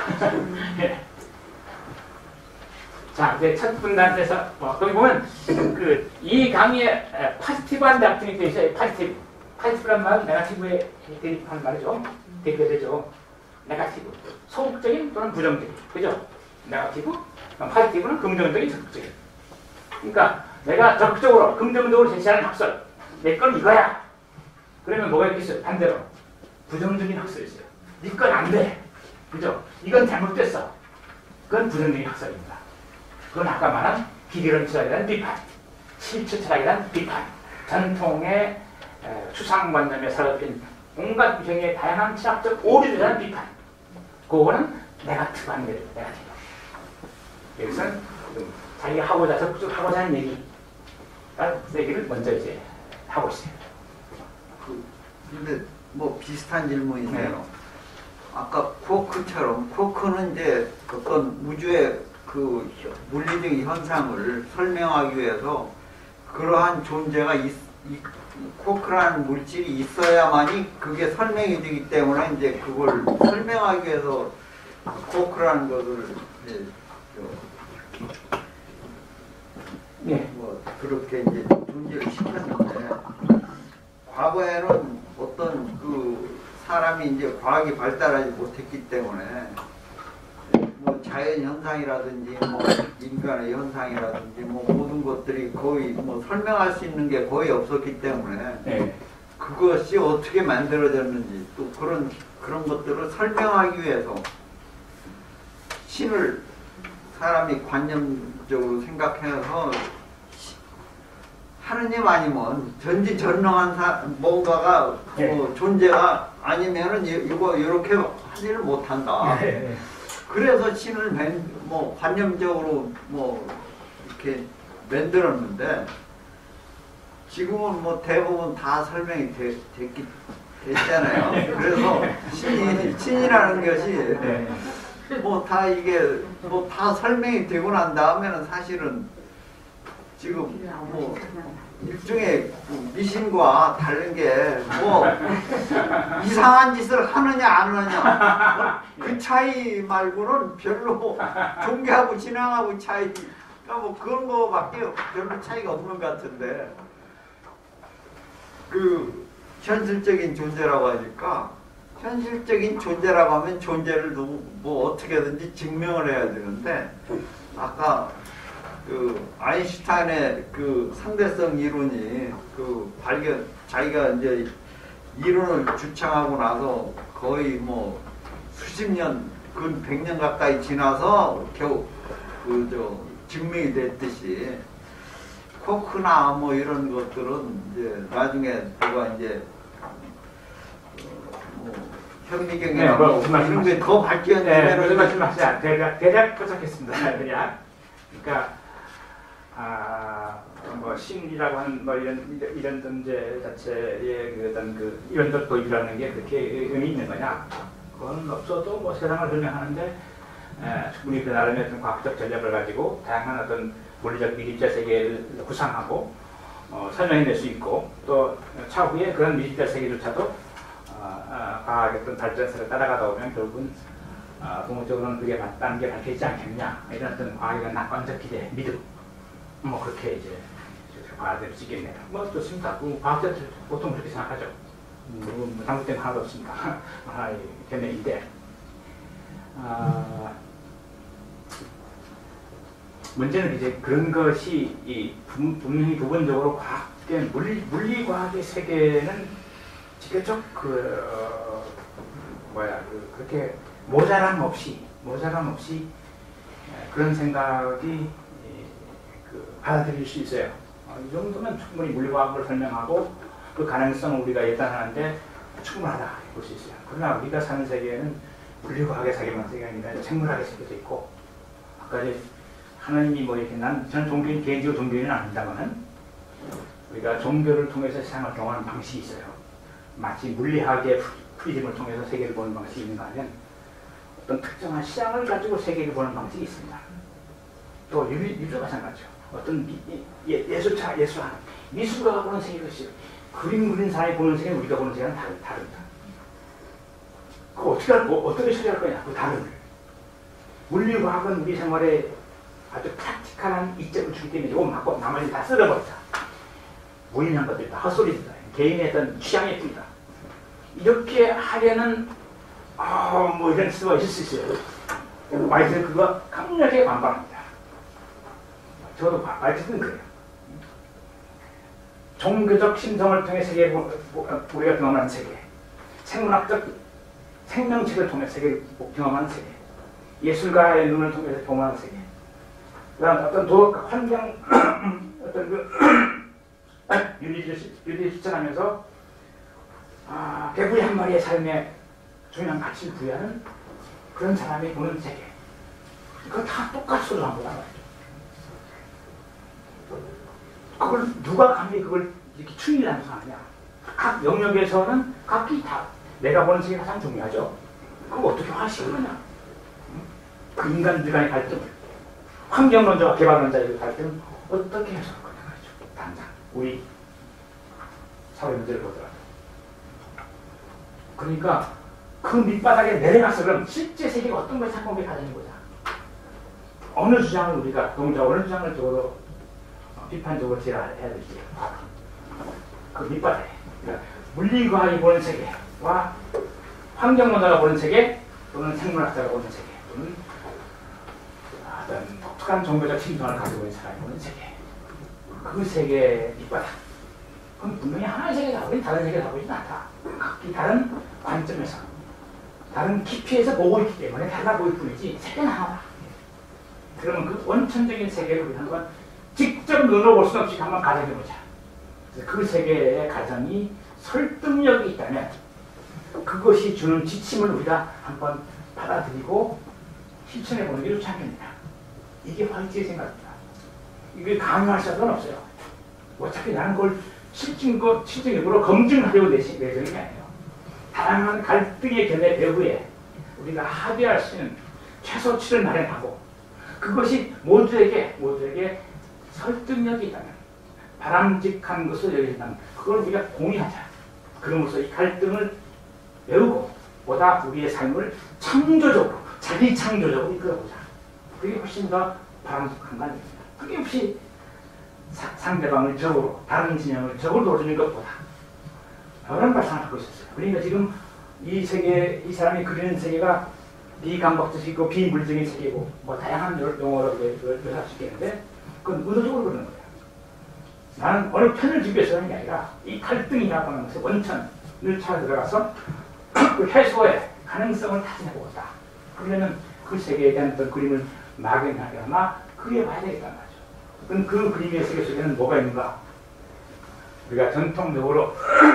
자, 이제 첫 분단에서 거기 보면 이 강의에 파지티브한 작품이 되어 있어요. 파지티브란 말은 네거티브에 대입하는 말이죠. 대표되죠. 네거티브. 소극적인 또는 부정적인. 그죠? 네거티브. 파지티브는 긍정적인, 적극적인. 그러니까 내가 적극적으로, 긍정적으로 제시하는 학설. 내 건 이거야. 그러면 뭐가 있겠어요? 반대로. 부정적인 학설이 있어요. 네 건 안 돼. 그죠? 이건 잘못됐어. 그건 부정적인 학설입니다. 그건 아까 말한 기계론 철학이라는 비판, 실체 철학이라는 비판, 전통의 추상관념에 사로잡힌 온갖 유형의 다양한 철학적 오류에 대한 비판. 그거는 네거티브한 거예요. 네거티브. 여기서는 자기가 하고자 적극적으로 하고자 하는 얘기를 먼저 이제 하고 있어요. 근데 뭐 비슷한 질문인데요. 네. 아까 쿼크처럼 쿼크는 이제 어떤 우주의 그 물리적 현상을 설명하기 위해서 그러한 존재가 쿼크라는 물질이 있어야만이 그게 설명이 되기 때문에 이제 그걸 설명하기 위해서 쿼크라는 것을 이제 뭐 그렇게 이제 존재를 시켰는데 과거에는 어떤 그 사람이 이제 과학이 발달하지 못했기 때문에 뭐 자연 현상이라든지 뭐 인간의 현상이라든지 뭐 모든 것들이 거의 뭐 설명할 수 있는 게 거의 없었기 때문에 그것이 어떻게 만들어졌는지 또 그런 것들을 설명하기 위해서 신을 사람이 관념적으로 생각해서 하느님 아니면 전지전능한 뭔가가 뭐 존재가 아니면은 이거 이렇게 하지를 못한다. 그래서 신을 뭐 관념적으로 뭐 이렇게 만들었는데 지금은 뭐 대부분 다 설명이 됐잖아요. 그래서 신이라는 것이 뭐 다 이게 뭐 다 설명이 되고 난 다음에는 사실은 지금 뭐 일종의 미신과 다른 게 뭐 이상한 짓을 하느냐 안 하느냐 그 차이 말고는 별로 종교하고 신앙하고 차이 그러니까 뭐 그런 거밖에 별로 차이가 없는 것 같은데 그 현실적인 존재라고 하니까 현실적인 존재라고 하면 존재를 뭐 어떻게든지 증명을 해야 되는데 아까 그 아인슈타인의 그 상대성 이론이 그 자기가 이제 이론을 주창하고 나서 거의 뭐 수십 년, 근 100년 가까이 지나서 겨우 증명이 됐듯이 쿼크나 뭐 이런 것들은 이제 나중에 누가 이제 뭐 현미경이나 뭐 이런 게 더 발전되면 무슨 말씀하시냐 대략 포착했습니다. 그러니까 뭐 신이라고 하는 뭐 이런 존재 자체의 그 어떤 그 이런적 도입이라는 게 그렇게 의미 있는 거냐? 그건 없어도 뭐 세상을 설명하는데 충분히 그 나름의 어떤 과학적 전략을 가지고 다양한 어떤 물리적 미립자 세계를 구상하고 설명해낼 수 있고 또 차후에 그런 미립자 세계조차도 과학의 어떤 발전세를 따라가다 보면 결국은 동물적으로는 그게 맞다는 게 밝혀지지 않겠느냐 이런 어떤 과학의 낙관적 기대, 믿음 뭐 그렇게 이제 받아들일 수 있겠네요. 뭐 좋습니다. 과학자들 보통 그렇게 생각하죠. 잘못된 거 하나도 없습니다. 하나의 견해인데 문제는 이제 그런 것이 분명히 부분적으로 과학된 물리과학의 세계는 직접적 그렇게 모자람 없이 그런 생각이 받아들일 수 있어요. 이 정도면 충분히 물리과학을 설명하고 그 가능성을 우리가 예단하는데 충분하다 볼 수 있어요. 그러나 우리가 사는 세계는 물리과학의 세계만 세계가 아니라 생물학의 세계도 있고 아까 이제 하나님이 뭐 이렇게 저는 개인적으로 종교인은 아닙니다만은 우리가 종교를 통해서 세상을 경험하는 방식이 있어요. 마치 물리학의 프리즘을 통해서 세계를 보는 방식이 있는가 하면 어떤 특정한 시장을 가지고 세계를 보는 방식이 있습니다. 또 유도 마찬가지죠. 어떤 예술차, 미술가가 보는 세계가 있어요. 그림 그린 사람이 보는 세계는 우리가 보는 세계는 다릅니다. 그거 어떻게 처리할 거냐? 그 다른 물리과학은 우리 생활에 아주 프랙티컬한 이점을 주기 때문에 이거 맞고 나머지 다 쓸어버리자. 무의미한 것들이다. 헛소리다. 개인의 어떤 취향일 뿐이다. 이렇게 하려는 뭐 이런 수가 있을 수 있어요. 마이트는 그거 강력하게 반발합니다. 저도 마이트는 그래요. 종교적 심성을 통해 세계를 우리가 경험하는 세계, 생물학적 생명체를 통해 세계를 경험하는 세계, 예술가의 눈을 통해서 경험하는 세계, 그다음 어떤 도덕 환경 어떤 윤리를 실천하면서 개구리 한 마리의 삶에 중요한 가치를 부여하는 그런 사람이 보는 세계, 그거 다 똑같이 소리한 거란 말이죠. 그걸 누가 감히 그걸 이렇게 추인하면서 하느냐? 각 영역에서는 각기 다 내가 보는 세계가 가장 중요하죠. 그걸 어떻게 화시키느냐? 그 인간들 간의 갈등을, 환경론자와 개발론자의 갈등을 어떻게 해소할 거냐 말이죠. 당장 우리 사회 문제를 보더라도. 그러니까 그 밑바닥에 내려가서 그럼 실제 세계가 어떤 것이 상공의 가정이보자. 어느 주장을 우리가 어느 주장을 적어도 비판적으로 제어해야 될지. 그 밑바닥에 그러니까 물리과학이 보는 세계와 환경론자가 보는 세계 또는 생물학자가 보는 세계 또는 어떤 독특한 종교적 심성을 가지고 있는 사람이 보는 세계, 그 세계 밑바닥, 그건 분명히 하나의 세계다. 우리는 다른 세계를 보고 있지 않다. 각기 다른 관점에서 다른 깊이에서 보고 있기 때문에 달라 보일 뿐이지 세계는 하나다. 그러면 그 원천적인 세계를 우리 한번 직접 눈으로 볼 수 없이 한번 가정해보자. 그 세계의 가정이 설득력이 있다면 그것이 주는 지침을 우리가 한번 받아들이고 실천해보는 게 좋지 않겠느냐. 이게 화이트의 생각입니다. 이게 강요할 수는 없어요. 어차피 나는 그걸 실증적으로 검증하려고 내정이 아니에요. 다양한 갈등의 견해 배후에 우리가 합의할 수 있는 최소치를 마련하고 그것이 모두에게 설득력이 있다면, 바람직한 것을 여긴다면 그걸 우리가 공유하자. 그러면서 이 갈등을 메우고 보다 우리의 삶을 창조적으로, 자기 창조적으로 이끌어보자. 그게 훨씬 더 바람직한 거 아닙니까? 그게 없이 상대방을 적으로, 다른 진영을 적으로 돌리는 것보다 그런 발상을 하고 있었어요. 그러니까 지금 이 세계, 이 사람이 그리는 세계가 비감각적이고 비물적인 세계고 뭐 다양한 용어로 묘사할 수 있겠는데 그건 의도적으로 그러는 거예요. 나는 어느 편을 지기 위해서 하는 게 아니라 이 갈등이라고 하는 것의 원천을 찾아 들어가서 그 해소의 가능성을 타진해보겠다. 그러면 그 세계에 대한 어떤 그림을 막연하게나마 그려봐야 되겠다는 거죠. 그럼 그 그림의 세계 속에는 뭐가 있는가? 우리가 전통적으로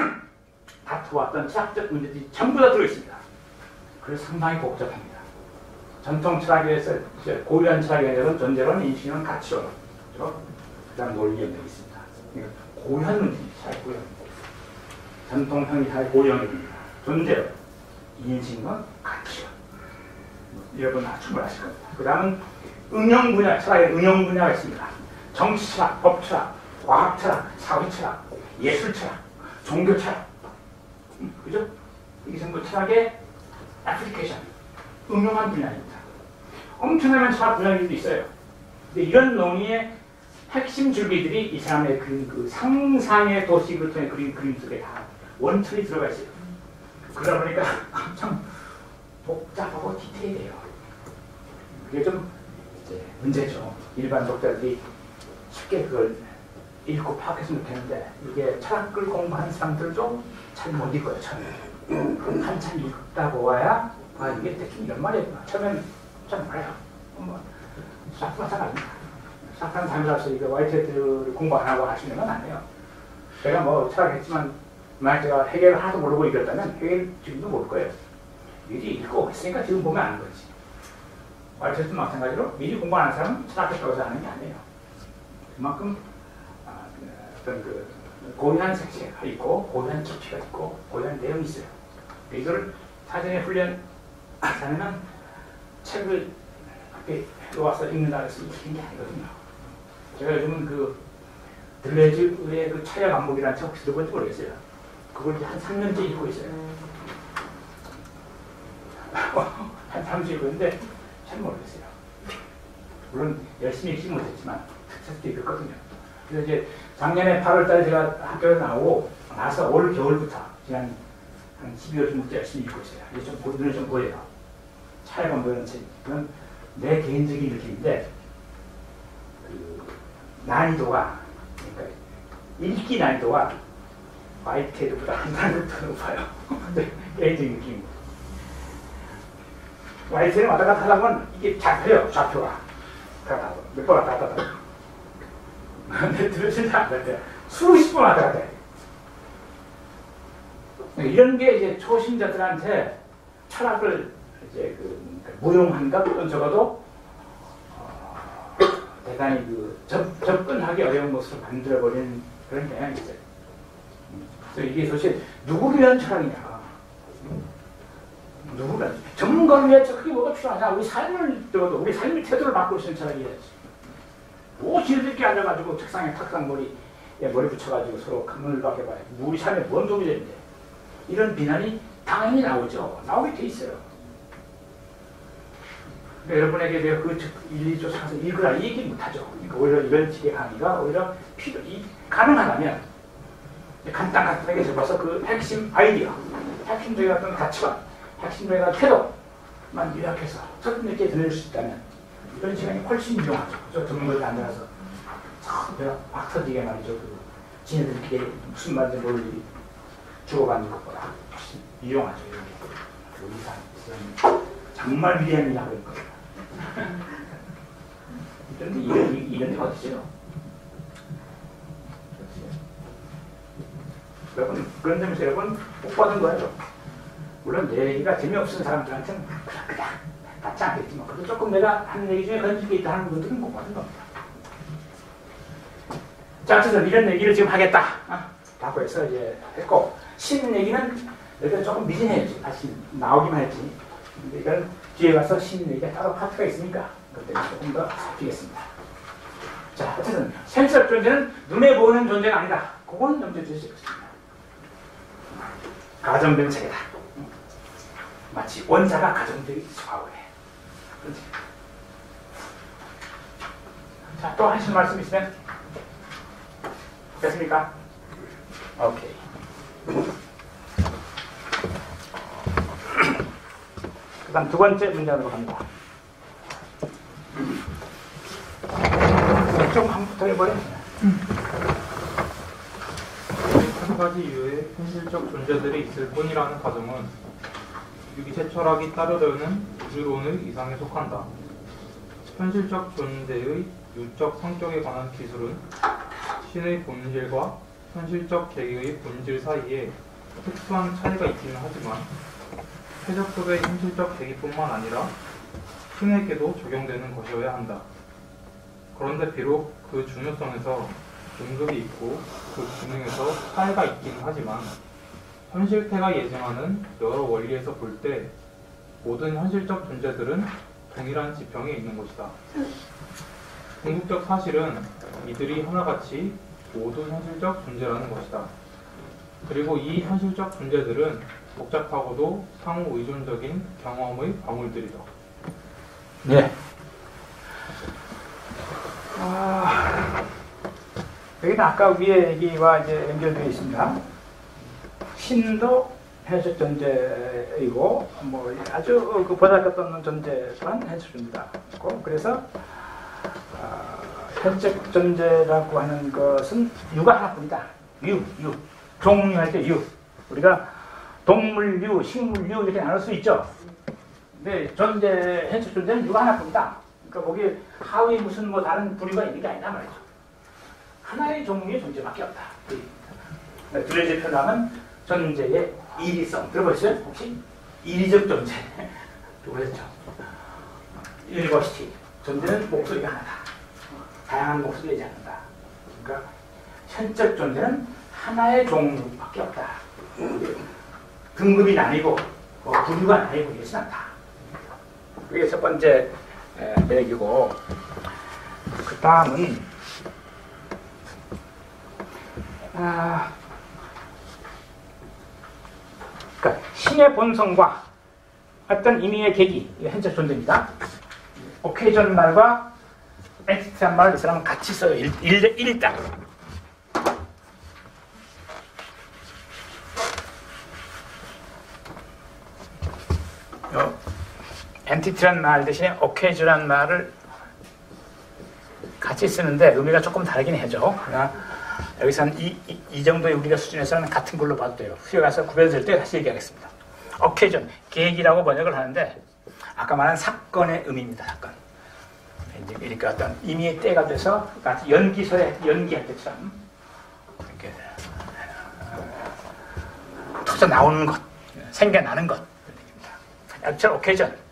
다투었던 철학적 문제들이 전부 다 들어있습니다. 그래서 상당히 복잡합니다. 전통 철학에서 고유한 철학에서는 존재론, 인식론, 가치론, 그렇죠? 그 다음 논리론 등이 있습니다. 그러니까 고유한 문제입니다. 잘 고유한 문제. 전통 형이사의 고유형입니다. 존재론, 인식론, 가치론. 여러분 다 충분하실 겁니다. 그 다음은 응용 분야, 철학의 응용 분야가 있습니다. 정치 철학, 법 철학, 과학 철학, 사회 철학, 예술 철학, 종교 철학. 그죠? 이게 전부 철학의 애플리케이션, 응용한 분야입니다. 엄청난 철학 분야들도 있어요. 근데 이런 논의의 핵심 줄기들이 이 사람의 그 상상의 도식을 통해 그린 그림 속에 다 원천이 들어가 있어요. 그러다 보니까 엄청 복잡하고 디테일해요. 그게 좀 이제 문제죠. 일반 독자들이 쉽게 그걸 읽고 파악했으면 좋겠는데 이게 철학을 공부한 사람들도 잘 못 읽어요. 처음에 한참 읽다고 와야 아 이게 대충 이런 말이구나. 처음엔 잘 몰라요. 싹 마찬가지입니다. 싹한 사람이라서 이거 와이트헤드를 공부 안 하고 하시는 건 아니에요. 제가 뭐 철학했지만 만약 제가 해결을 하나도 모르고 읽었다면 해결 지금도 모를 거예요. 미리 읽고 했으니까 지금 보면 아는 거지. 와이트헤드 마찬가지로 미리 공부 안 하는 사람은 철학했다고 해서 아는 게 아니에요. 그만큼 어떤 그 고유한 색채가 있고 고유한 깊이가 있고 고유한 내용이 있어요. 이걸 사전에 훈련하자면 책을 앞에 놓아서 읽는다 해서 읽히는 게 아니거든요. 제가 요즘은 그 들레즈의 그 차약 안목이라는 책 혹시 들어본지 모르겠어요. 그걸 한 3년째 읽고 있어요. 한 3년째 읽고 있는데 잘 모르겠어요. 물론 열심히 읽지 못했지만 특색도 읽었거든요. 그래서 이제 작년에 8월달에 제가 학교에 나오고 나서 올 겨울부터 지난 한 12월쯤부터 열심히 읽고 있어요. 이게 좀 눈에 좀 보여요. 차이가 보이는 책. 그건 내 개인적인 느낌인데 그 난이도가 그러니까 읽기 난이도가 와이트헤드보다 한 단계 더 높아요. 네, 개인적인 느낌입니다. 와이트헤드 왔다 갔다 하다 보면 이게 잡혀요. 좌표가 몇 번 왔다 갔다 하다. 근데 들으시지 않을 수십 번 왔다 갔다 해요. 이런 게 이제 초심자들한테 철학을 이제 무용한가 또는 적어도 대단히 그 접근하기 어려운 것으로 만들어버리는 그런 경향이 있어요. 그래서 이게 도대체 누구를 위한 철학이냐? 누구를 위한 전문가를 위한 철학이 뭐가 필요하냐? 우리 삶을 적어도 우리 삶의 태도를 바꿀 수 있는 철학이야지. 뭐 지들끼리 앉아가지고 책상에 탁상 머리 붙여가지고 서로 강물밖에 봐요. 우리 삶에 뭔 도움이 되는데? 이런 비난이 당연히 나오죠. 나오게 돼 있어요. 그러니까 여러분에게 내가 그 일일이 쫓아가서 읽으라 이 얘기 못하죠. 그러니까 오히려 이런 식의 강의가 오히려 가능하다면 간단하게 접어서 그 핵심 아이디어, 핵심적인 어떤 가치관, 핵심적인 태도만 요약해서 설득력있게 들을 수 있다면 이런 시간이 훨씬 유용하죠. 저 전문가들 앉아서 내가 막 터지게 말이죠. 그 지네들끼리 무슨 말인지 모를 일이 주고받는 것보다 훨씬 유용하죠. 우리 사람 정말 위대한 일을 하고 있는 거예요. 이런 데가 어디죠? 여러분, 그런 점에서 여러분 복 받은 거예요. 물론 내 얘기가 재미없는 사람들한테는 그냥 맞지 않겠지만 그래도 조금 내가 하는 얘기 중에 건질 게 있다 하는 분들은 복 받은 겁니다. 자, 어쨌든 이런 얘기를 지금 하겠다. 라고 해서 이제 했고 신 얘기는 여기가 조금 미진해요. 다시 나오기만 했지. 근데 이건 뒤에 가서 신 얘기가 따로 파트가 있으니까 그때 조금 더 살피겠습니다. 자, 어쨌든 생적 존재는 눈에 보이는 존재가 아니다. 그건 염두에 두시겠습니다. 가정된 체계다. 마치 원자가 가정되기 수하오래. 그렇지. 자, 또 하실 말씀 있으면 됐습니까? 오케이. 그 다음 두 번째 문장으로 갑니다. 좀 한번 더 해봐요. 한 가지 이유의 현실적 존재들이 있을 뿐이라는 가정은 유기체 철학이 따르려는 우주론의 이상에 속한다. 현실적 존재의 유적 성격에 관한 기술은 신의 본질과 현실적 계기의 본질 사이에 특수한 차이가 있기는 하지만 해적급의 현실적 계기뿐만 아니라 신에게도 적용되는 것이어야 한다. 그런데 비록 그 중요성에서 등급이 있고 그 기능에서 차이가 있기는 하지만 현실태가 예증하는 여러 원리에서 볼 때 모든 현실적 존재들은 동일한 지평에 있는 것이다. 궁극적 사실은 이들이 하나같이 모두 현실적 존재라는 것이다. 그리고 이 현실적 존재들은 복잡하고도 상호 의존적인 경험의 방울들이다. 네. 여기는 아까 위에 얘기와 이제 연결되어 있습니다. 신도 현실 존재이고, 뭐 아주 그 보잘것없는 존재 또한 현실 존재다. 그래서 현적 존재라고 하는 것은 유가 하나뿐이다. 유. 종류할 때 유. 우리가 동물유, 식물유 이렇게 나눌 수 있죠. 근데 현실 존재는 유가 하나뿐이다. 그러니까 거기에 하위 무슨 뭐 다른 부류가 있는 게 아니다 말이죠. 하나의 종류의 존재밖에 없다. 둘째 표현하면 존재의 이리성. 들어보셨어요? 혹시? 이리적 존재. 들어보셨죠? 유니버시티. 존재는 목소리가 하나다. 다양한 목소리 내지 않는다. 그러니까 현적 존재는 하나의 종류밖에 없다. 등급이 나뉘고 부류가 나뉘고 이러진 않다. 그게 첫 번째 매력이고, 그 다음은 그러니까 신의 본성과 어떤 의미의 계기, 이게 현재 존재입니다. 오케이전 말과 엔티티한 말을 이 사람은 같이 써요. 일단. 엔티티란 말 대신에 오케이전한 말을 같이 쓰는데 의미가 조금 다르긴 해죠. 그러나 여기서는 이 정도의 우리가 수준에서는 같은 걸로 봐도 돼요. 후에 가서 구별될 때 다시 얘기하겠습니다. 오케이전, 계기라고 번역을 하는데 아까 말한 사건의 의미입니다. 사건. 그러니까 어떤 의미의 때가 돼서 연기소에 연기할 때처럼 이렇게 터져 나오는 것, 생겨나는 것. 액츄얼 오케이전.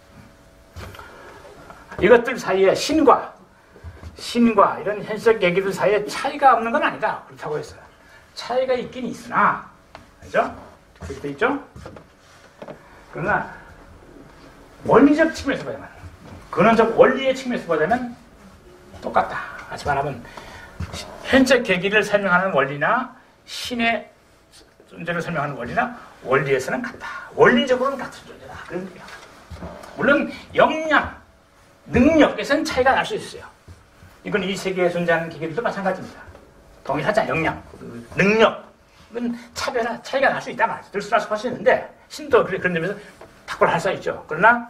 이것들 사이에 신과 이런 현실적 얘기들 사이에 차이가 없는 건 아니다. 그렇다고 했어요. 차이가 있긴 있으나, 그죠? 그렇게 돼 있죠? 그러나 원리적 측면에서 보자면, 근원적 원리의 측면에서 보자면 똑같다. 다시 말하면 현재 계기를 설명하는 원리나 신의 존재를 설명하는 원리나 원리에서는 같다. 원리적으로는 같은 존재다. 그런 거예요. 물론 역량, 능력에서는 차이가 날 수 있어요. 이건 이 세계에 존재하는 기계들도 마찬가지입니다. 동일하지 역량, 능력은 차이가 날 수 있단 말이죠. 들쑥날쑥 할 수 있는데 신도 그런 점에서 탁월할 수 있죠. 그러나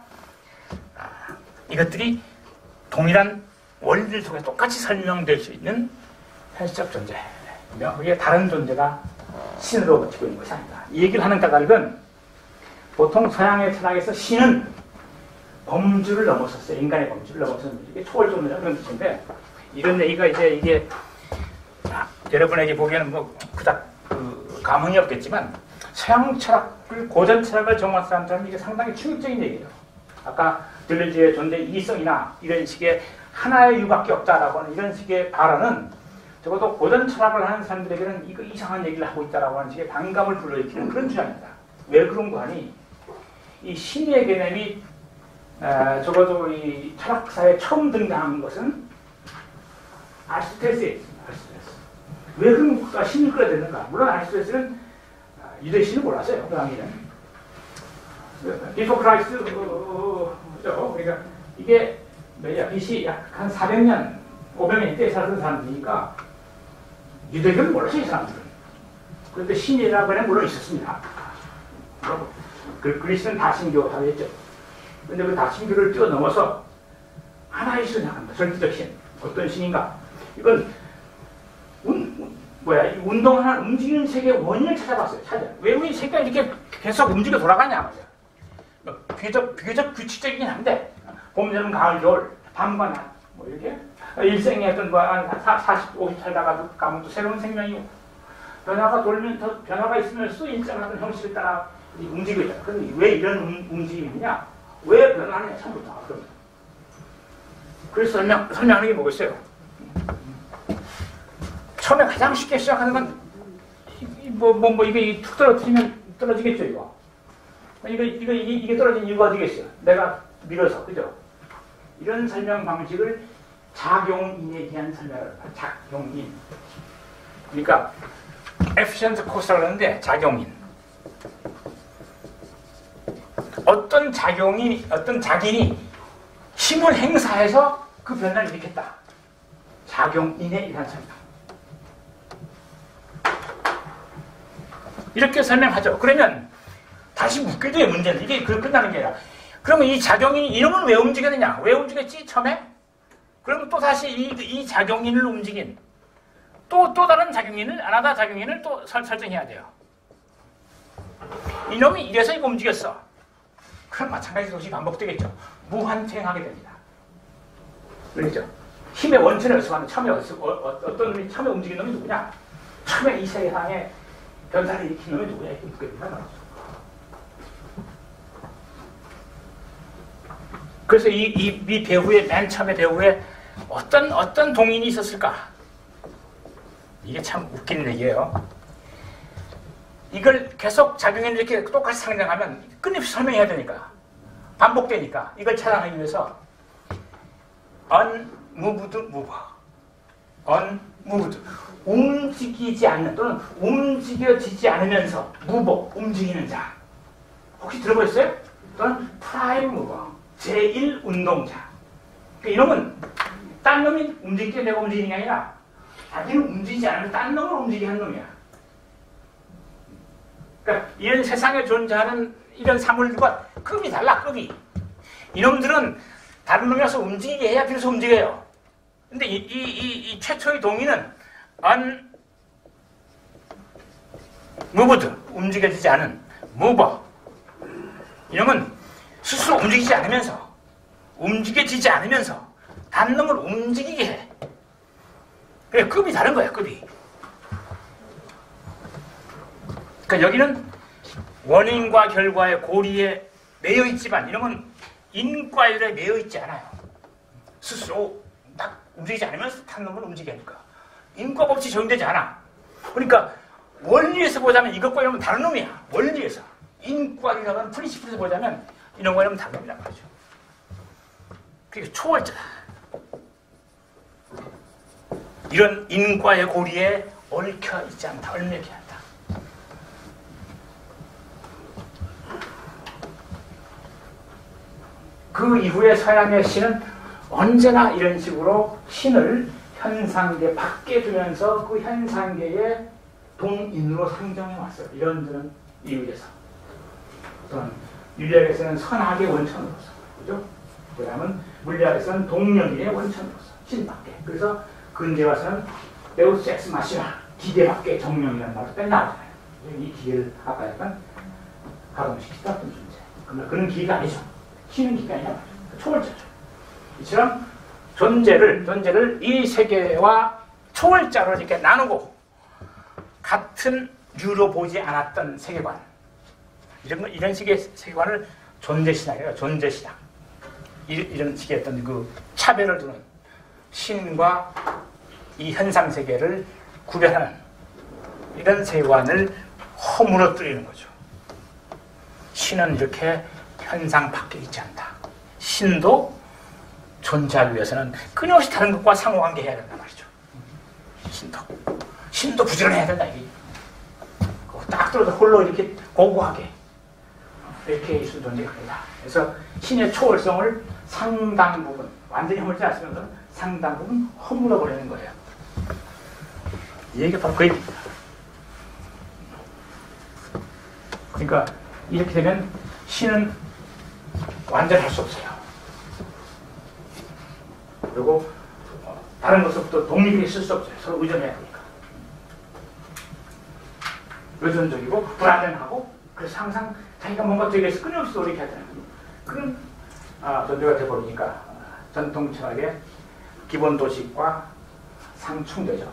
이것들이 동일한 원리를 통해 똑같이 설명될 수 있는 현실적 존재며 그게 다른 존재가 신으로 버티고 있는 것이 아니다. 이 얘기를 하는 까닭은 보통 서양의 철학에서 신은 범주를 넘어섰어요. 인간의 범주를 넘어서는 이게 초월존재라 그런 뜻인데 이런 얘기가 이게 여러분에게 보기에는 뭐 그닥 감흥이 없겠지만 서양 철학을 고전 철학을 정한 사람들은 이게 상당히 충격적인 얘기예요. 아까 들레즈의 존재 이성이나 이런 식의 하나의 유밖에 없다라고 하는 이런 식의 발언은 적어도 고전 철학을 하는 사람들에게는 이거 이상한 얘기를 하고 있다라고 하는 식의 반감을 불러일으키는 그런 주장입니다. 왜 그런 거 하니? 이 신의 개념이 적어도 이 철학사에 처음 등장한 것은 아리스토텔스에 있습니다. 왜 그런 신을 끌어야 되는가? 물론 아리스토텔스는 유대 신을 몰랐어요. 그 당시에는. 비포 크라이스트죠. 그러니까 이게 BC 약 한 400년, 500년 때 살았던 사람들이니까 유대교는 몰랐어요, 이 사람들은. 그런데 신이라고 하는 물론 있었습니다. 그리스는 다신교라고 했죠. 근데 그 다신교를 뛰어넘어서 하나의 신을 생각합니다. 절대적 신. 어떤 신인가? 이건 운동하는 움직이는 세계의 원인을 찾아봤어요. 왜 우리 세계가 이렇게 계속 움직여 돌아가냐 말이야. 비교적 규칙적이긴 한데 봄, 여름, 가을, 겨울, 밤과 낮 뭐 이렇게 일생에 어떤 한 40, 50 살다가 가면 또 새로운 생명이고 변화가 돌면 더 변화가 있으면서 일정한 형식을 따라 움직이고 있다. 그런데 왜 이런 움직임이냐? 왜 변화하느냐? 처음부터. 그래서 설명하는 게 뭐겠어요? 처음에 가장 쉽게 시작하는 건 이게 툭 떨어뜨리면 떨어지겠죠, 이거. 이게 떨어진 이유가 어디겠어요? 내가 밀어서, 그죠? 이런 설명 방식을 작용인에 대한 설명을 작용인. 그러니까 efficient course라고 하는데 작용인. 어떤 작인이 힘을 행사해서 그 변화를 일으켰다. 작용인의 일환성이다. 이렇게 설명하죠. 그러면 다시 묻게 돼요. 문제는 이게 끝나는 게 아니라, 그러면 이 작용인이 이놈은 왜 움직였느냐? 왜 움직였지 처음에? 그러면 또 다시 이 작용인을 움직인 또 다른 작용인을, 아나다 작용인을 또 설정해야 돼요. 이놈이 이래서 이거 움직였어. 그럼 마찬가지 도시 반복되겠죠. 무한탱하게 됩니다. 그렇죠? 힘의 원천을 수하는 처음에 어떤 놈이 처음에 움직인 놈이 누구냐? 처음에 이 세상에 변화를 일으킨 놈이 누구냐? 이렇게 묻게 됩니다. 그래서 이 배후에, 맨 처음에 배후에 어떤 동인이 있었을까? 이게 참 웃기는 얘기예요. 이걸 계속 작용인을 이렇게 똑같이 상정하면 끊임없이 설명해야 되니까, 반복되니까, 이걸 찾아내기 위해서 unmoved mover, unmoved, 움직이지 않는 또는 움직여지지 않으면서 mover, 움직이는 자. 혹시 들어보셨어요? 또는 prime mover, 제1 운동자. 이놈은 딴 놈이 움직이게 내가 움직이는 게 아니라 자기는 움직이지 않으면 딴 놈을 움직이게 한 놈이야. 그러니까 이런 세상에 존재하는 이런 사물들과 급이 달라, 급이. 이놈들은 다른 놈이 와서 움직이게 해야 비로소 움직여요. 근데 이 최초의 동의는 unmoved, 움직여지지 않은 mover. 이놈은 스스로 움직이지 않으면서 다른 놈을 움직이게 해. 그래, 급이 다른 거야, 급이. 그러니까 여기는 원인과 결과의 고리에 매여 있지만 이놈은 인과율에 매여 있지 않아요. 스스로 딱 움직이지 않으면서 다른 놈을 움직이게 하니까. 인과법칙이 적용되지 않아. 그러니까 원리에서 보자면 이것과 이놈은 다른 놈이야. 원리에서. 인과율이라는 프린시플에서 보자면 이놈과 이놈은 다른 놈이란 말이죠. 그게 초월자다. 이런 인과의 고리에 얽혀 있지 않다. 얽매이지 않다. 그 이후에 서양의 신은 언제나 이런 식으로 신을 현상계 밖에 두면서 그 현상계의 동인으로 상정해 왔어요. 이런 이유에서. 또는 윤리학에서는 선악의 원천으로서, 그죠? 그다음은 물리학에서는 동력인의 원천으로서, 신 밖에. 그래서 근대 와서는 데우스 엑스 마시나, 기계 밖에 정령이라는 말을 뺀나오잖아요. 이 기계를 아까 약간 가동시켰던 존재. 그러나 그는 기계가 아니죠. 신은 기계가 아니라 초월자죠. 이처럼 존재를 이 세계와 초월자로 이렇게 나누고 같은 류로 보지 않았던 세계관, 이런 식의 세계관을 존재신학이에요. 존재신학. 이런 식의 어떤 그 차별을 두는 신과 이 현상 세계를 구별하는 이런 세계관을 허물어뜨리는 거죠. 신은 이렇게 현상 밖에 있지 않다. 신도 존재하기 위해서는 끊임없이 다른 것과 상호관계해야 된단 말이죠. 신도 부지런해야 된다. 이게 딱 들어도 홀로 이렇게 고고하게 이렇게 있을 존재가 아니다. 그래서 신의 초월성을 상당 부분, 완전히 허물지 않으면 상당 부분 허물어 버리는 거예요. 이 얘기가 바로 그 얘기입니다. 그러니까 이렇게 되면 신은 완전할 수 없어요. 그리고 다른 것으로부터 독립이 있을 수 없어요. 서로 의존해야 되니까. 의존적이고 불안정하고, 그래서 항상 자기가 뭔가 되기 위해서 끊임없이 노력해야 되는 거예요. 그런 존재가 되어버리니까 전통 철학의 기본 도식과 상충되죠.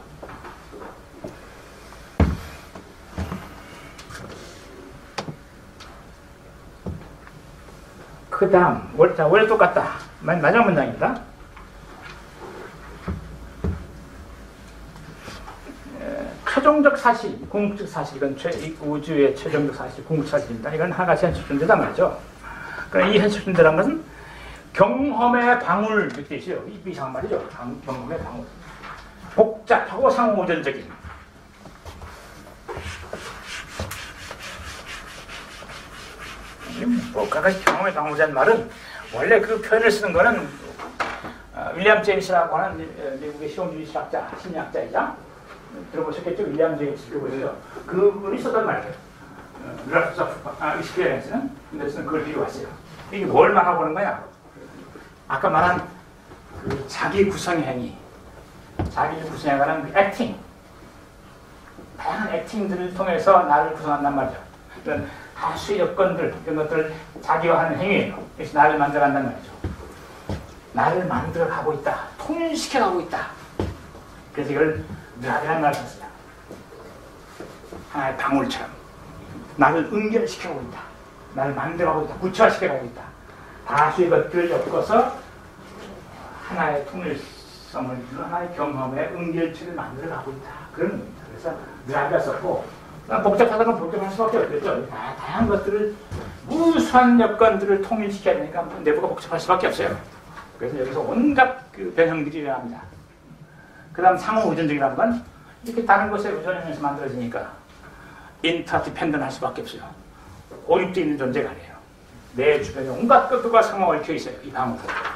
그 다음, 원래 똑같다. 마지막 문장입니다. 최종적 사실, 궁극적 사실, 이건 우주의 최종적 사실, 궁극적 사실입니다. 이건 하나같이 현실 존재다 말이죠. 그러니까 이 현실 존재라는 것은 경험의 방울, 이렇게 있어요. 이상한 말이죠. 경험의 방울. 복잡하고 상호전적인. 그러니까 경험의 방어자는 말은 원래 그 표현을 쓰는 거는 윌리엄 제임스라고 하는 미국의 실용주의 실학자, 심리학자이자 들어보셨겠죠? 윌리엄 제임스 들어보셨죠? 그분이 썼단 말이에요. Drugs of Experience는 근데서는 그걸 비교했어요. 이게 뭘 말하고 하는 거야? 아까 말한 그 자기 구성의 행위, 자기를 구성해 가는 그 액팅, 다양한 액팅들을 통해서 나를 구성한단 말이죠. 그런 다수의 여건들, 이런 것들을 자기화하는 행위예요. 그래서 나를 만들어간단 말이죠. 나를 만들어가고 있다, 통일시켜가고 있다. 그래서 이걸 느라이라는 말을 썼어요. 하나의 방울처럼 나를 응결시켜가고 있다, 나를 만들어가고 있다, 구체화시켜가고 있다. 다수의 것들을 엮어서 하나의 통일성을 이루는 하나의 경험의 응결체를 만들어가고 있다. 그런 의미입니다. 그래서 느라이가 썼고, 복잡하다가 복잡할 수밖에 없겠죠. 다양한 것들을, 무수한 여건들을 통일시켜야 되니까 내부가 복잡할 수밖에 없어요. 그래서 여기서 온갖 그 변형들이 일어납니다. 그 다음 상호 의존적이라는 건 이렇게 다른 것에 의존하면서 만들어지니까 인터디펜던트 할 수밖에 없어요. 고립되어 있는 존재가 아니에요. 내 주변에 온갖 것들과 상호 얽혀 있어요. 이 방으로.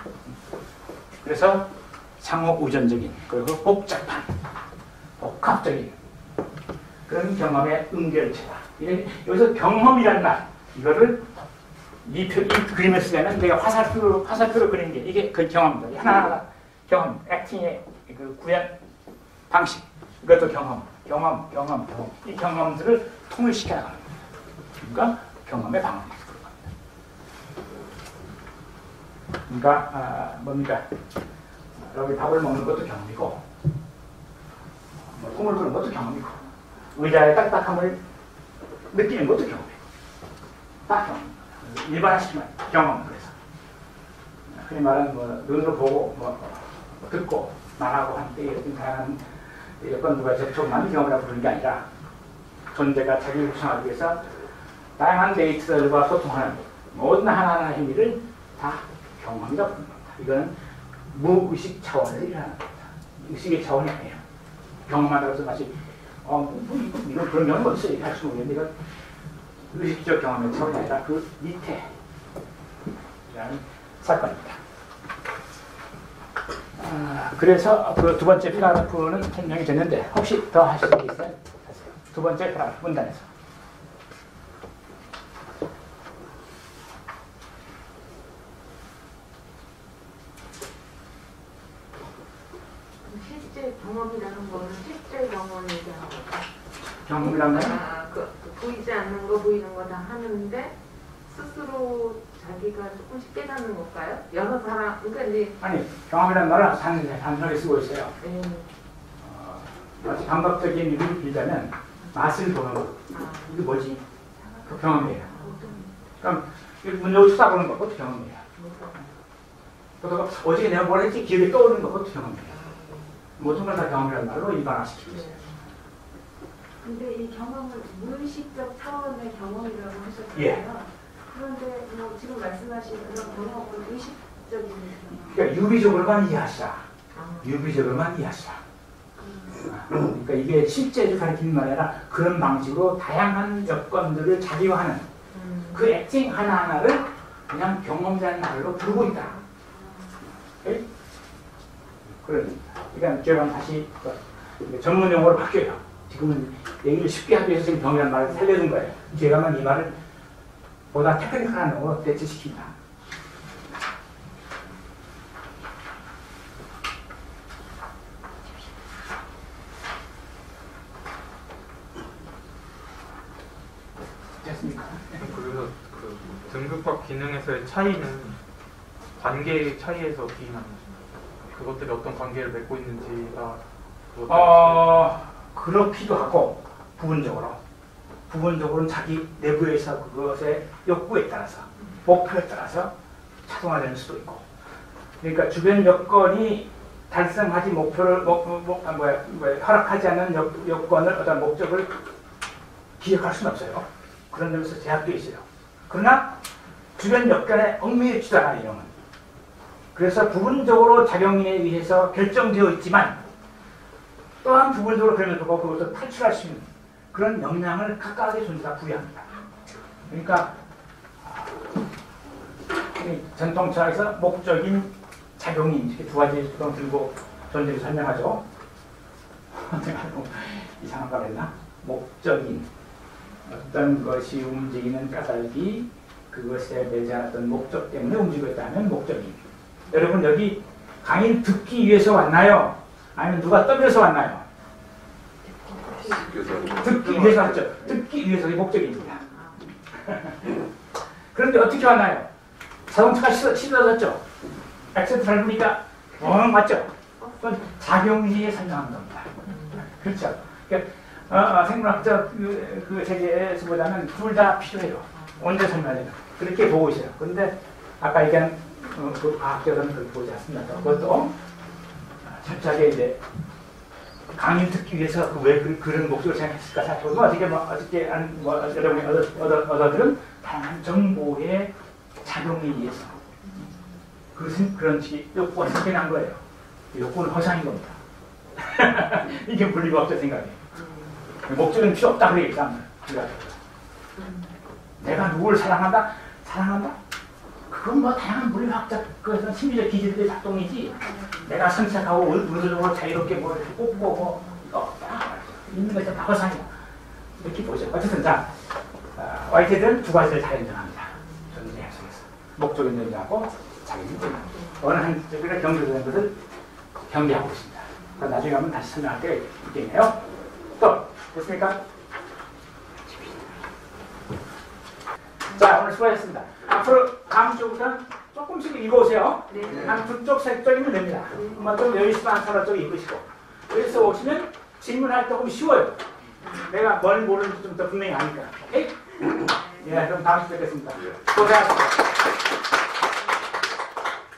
그래서 상호 의존적인, 그리고 복잡한, 복합적인 그런 경험의 응결체다. 여기서 경험이라는 말, 이거를 이 그림을 쓰려면 내가 화살표로 그리는 게 이게 그 경험입니다. 하나하나 경험, 액팅의 그 구현 방식, 이것도 경험. 이 경험들을 통일시켜 나가는 겁니다. 그러니까 경험의 방법이 그런 겁니다. 그러니까 뭡니까? 여기 밥을 먹는 것도 경험이고, 콩을 끄는 것도 경험이고, 의자의 딱딱함을 느끼는 것도 경험이고, 딱 경험. 일반화시키면 경험. 그래서 흔히 말하는 눈으로 보고 듣고 말하고 한 때 어떤 다양한 여건들과 접촉만 경험이라고 부르는 게 아니라 존재가 자기를 구성하기 위해서 다양한 데이터들과 소통하는 모든 하나하나 행위를 다 경험이라고 부르는 겁니다. 이거는 무의식 차원에서 일어나는 겁니다. 의식의 차원이 아니에요. 경험한다고 해서 마치 이런 그런 경험은 없어요. 할 수 없는데 이건 의식적 경험의 차원이 아니라 그 밑에 라는 사건입니다. 그래서 그 두 번째 패러그래프는 설명이 됐는데 혹시 더 하실 게 있어요? 두 번째 패러그래프 문단에서. 실제 경험이라는 거는 실제 경험을 얘기하는 거죠. 경험이라는 건? 보이지 않는 거 보이는 거 다 하는데 스스로 자기가 조금씩 깨닫는 걸까요? 여러 사람, 그러니까 이제 아니, 경험이라는 말은 단순하게 쓰고 있어요. 아주 감각적인 의미를 빌자면 맛을 보는 것. 이게 뭐지? 그 경험이에요. 그럼 문제를 쳐다보는 것, 그것도 경험이에요. 그것도 어제 내가 뭘 했지 기억에 떠오르는 것, 그것도 경험이에요. 모든 걸 다 경험이라는 말로 일반화시키고 있어요. 근데 이 경험을 무의식적 차원의 경험이라고 하셨잖아요. 예. 그런데 뭐 지금 말씀하신 그런 경험은 의식적인 경험. 그러니까 유비적으로만 이해하시라. 유비적으로만 이해하시라. 그러니까 이게 실제로 가르치는 말이 아니라 그런 방식으로 다양한 여건들을 자기화하는 그 액팅 하나하나를 그냥 경험자는 말로 부르고 있다. 그러니까 제가 다시 전문 용어로 바뀌어요. 지금은 얘기를 쉽게 하기 위해서 지금 경이라는 말을 살려준 거예요. 제가만 이 말을 보다 테크니컬한 용어로 대체시킵니다. 됐습니까? 그래서 그 등급과 기능에서의 차이는 관계의 차이에서 기인하는 것입니다. 그것들이 어떤 관계를 맺고 있는지가 그렇기도 하고 부분적으로는 자기 내부에서 그것의 욕구에 따라서 목표에 따라서 차동화되는 수도 있고, 그러니까 주변 여건이 달성하지 허락하지 않는 여건을 어떤 목적을 기억할 수는 없어요. 그런 점에서 제약도 있어요. 그러나 주변 여건에 얽매이지도 않아요, 이런 건. 그래서 부분적으로 작용에 의해서 결정되어 있지만 또한 부분적으로 그럼에도 불구하고 그것을 탈출할 수 있는 그런 역량을 각각의 존재가 부여합니다. 그러니까 전통 철학에서 목적인, 작용인 이렇게 두 가지 좀 들고 존재를 설명하죠. 내가 이상한 말 했나? 목적인, 어떤 것이 움직이는 까닭이 그것에 매지 않았던 목적 때문에 움직이고 있다면 목적인. 여러분 여기 강의를 듣기 위해서 왔나요? 아니면 누가 떠들어서 왔나요? 듣기 위해서 왔죠. 듣기 위해서 목적입니다. 그런데 어떻게 왔나요? 자동차가 시들어졌죠. 액셀 밟으니까 맞죠? 그건 작용리에 설명한 겁니다. 그렇죠. 그러니까 생물학적 그 세계에서보다는 둘 다 필요해요. 언제 설명해요? 그렇게 보고 있어요. 그런데 아까 얘기한 그 과학자들은 그렇게 보지 않습니다. 그것도 철저하게 이제 강의를 듣기 위해서 왜 그런 목적을 생각했을까 생각해보면 어떻게 여러분이 얻어들은 다양한 정보의 작용에 의해서 그런 식의 욕구가 생겨난 거예요. 욕구는 허상인 겁니다. 이게 물리과학적 생각이에요. 목적은 필요 없다 그래요. 내가 누구를 사랑한다? 그건 뭐 다양한 물리학적 그것은 심리적 기질들의 작동이지. 내가 선택하고 의도적으로 자유롭게 뭐 이렇게 꽂고 뭐 이거 있는 것은 다 허상이야. 이렇게 보죠. 어쨌든 YT들은 두 가지를 다 인정합니다. 존재 해석에서 목적을 인정하고 자기를 인정합니다. 어느 한쪽이나 경계되는 것을 경계하고 있습니다. 나중에 가면 다시 설명할 때가 있겠네요. 또 됐습니까? 자, 오늘 수고하셨습니다. 앞으로 다음 주부터는 조금씩 읽어오세요. 한 두 쪽, 세 쪽이면 됩니다. 한번 좀 여유 있으면 한 서너 쪽 읽으시고. 여기서 오시면 질문할 때 조금 쉬워요. 내가 뭘 모르는지 좀 더 분명히 아니까. 오케이? 예, 그럼 다음 주에 뵙겠습니다. 고생하셨습니다.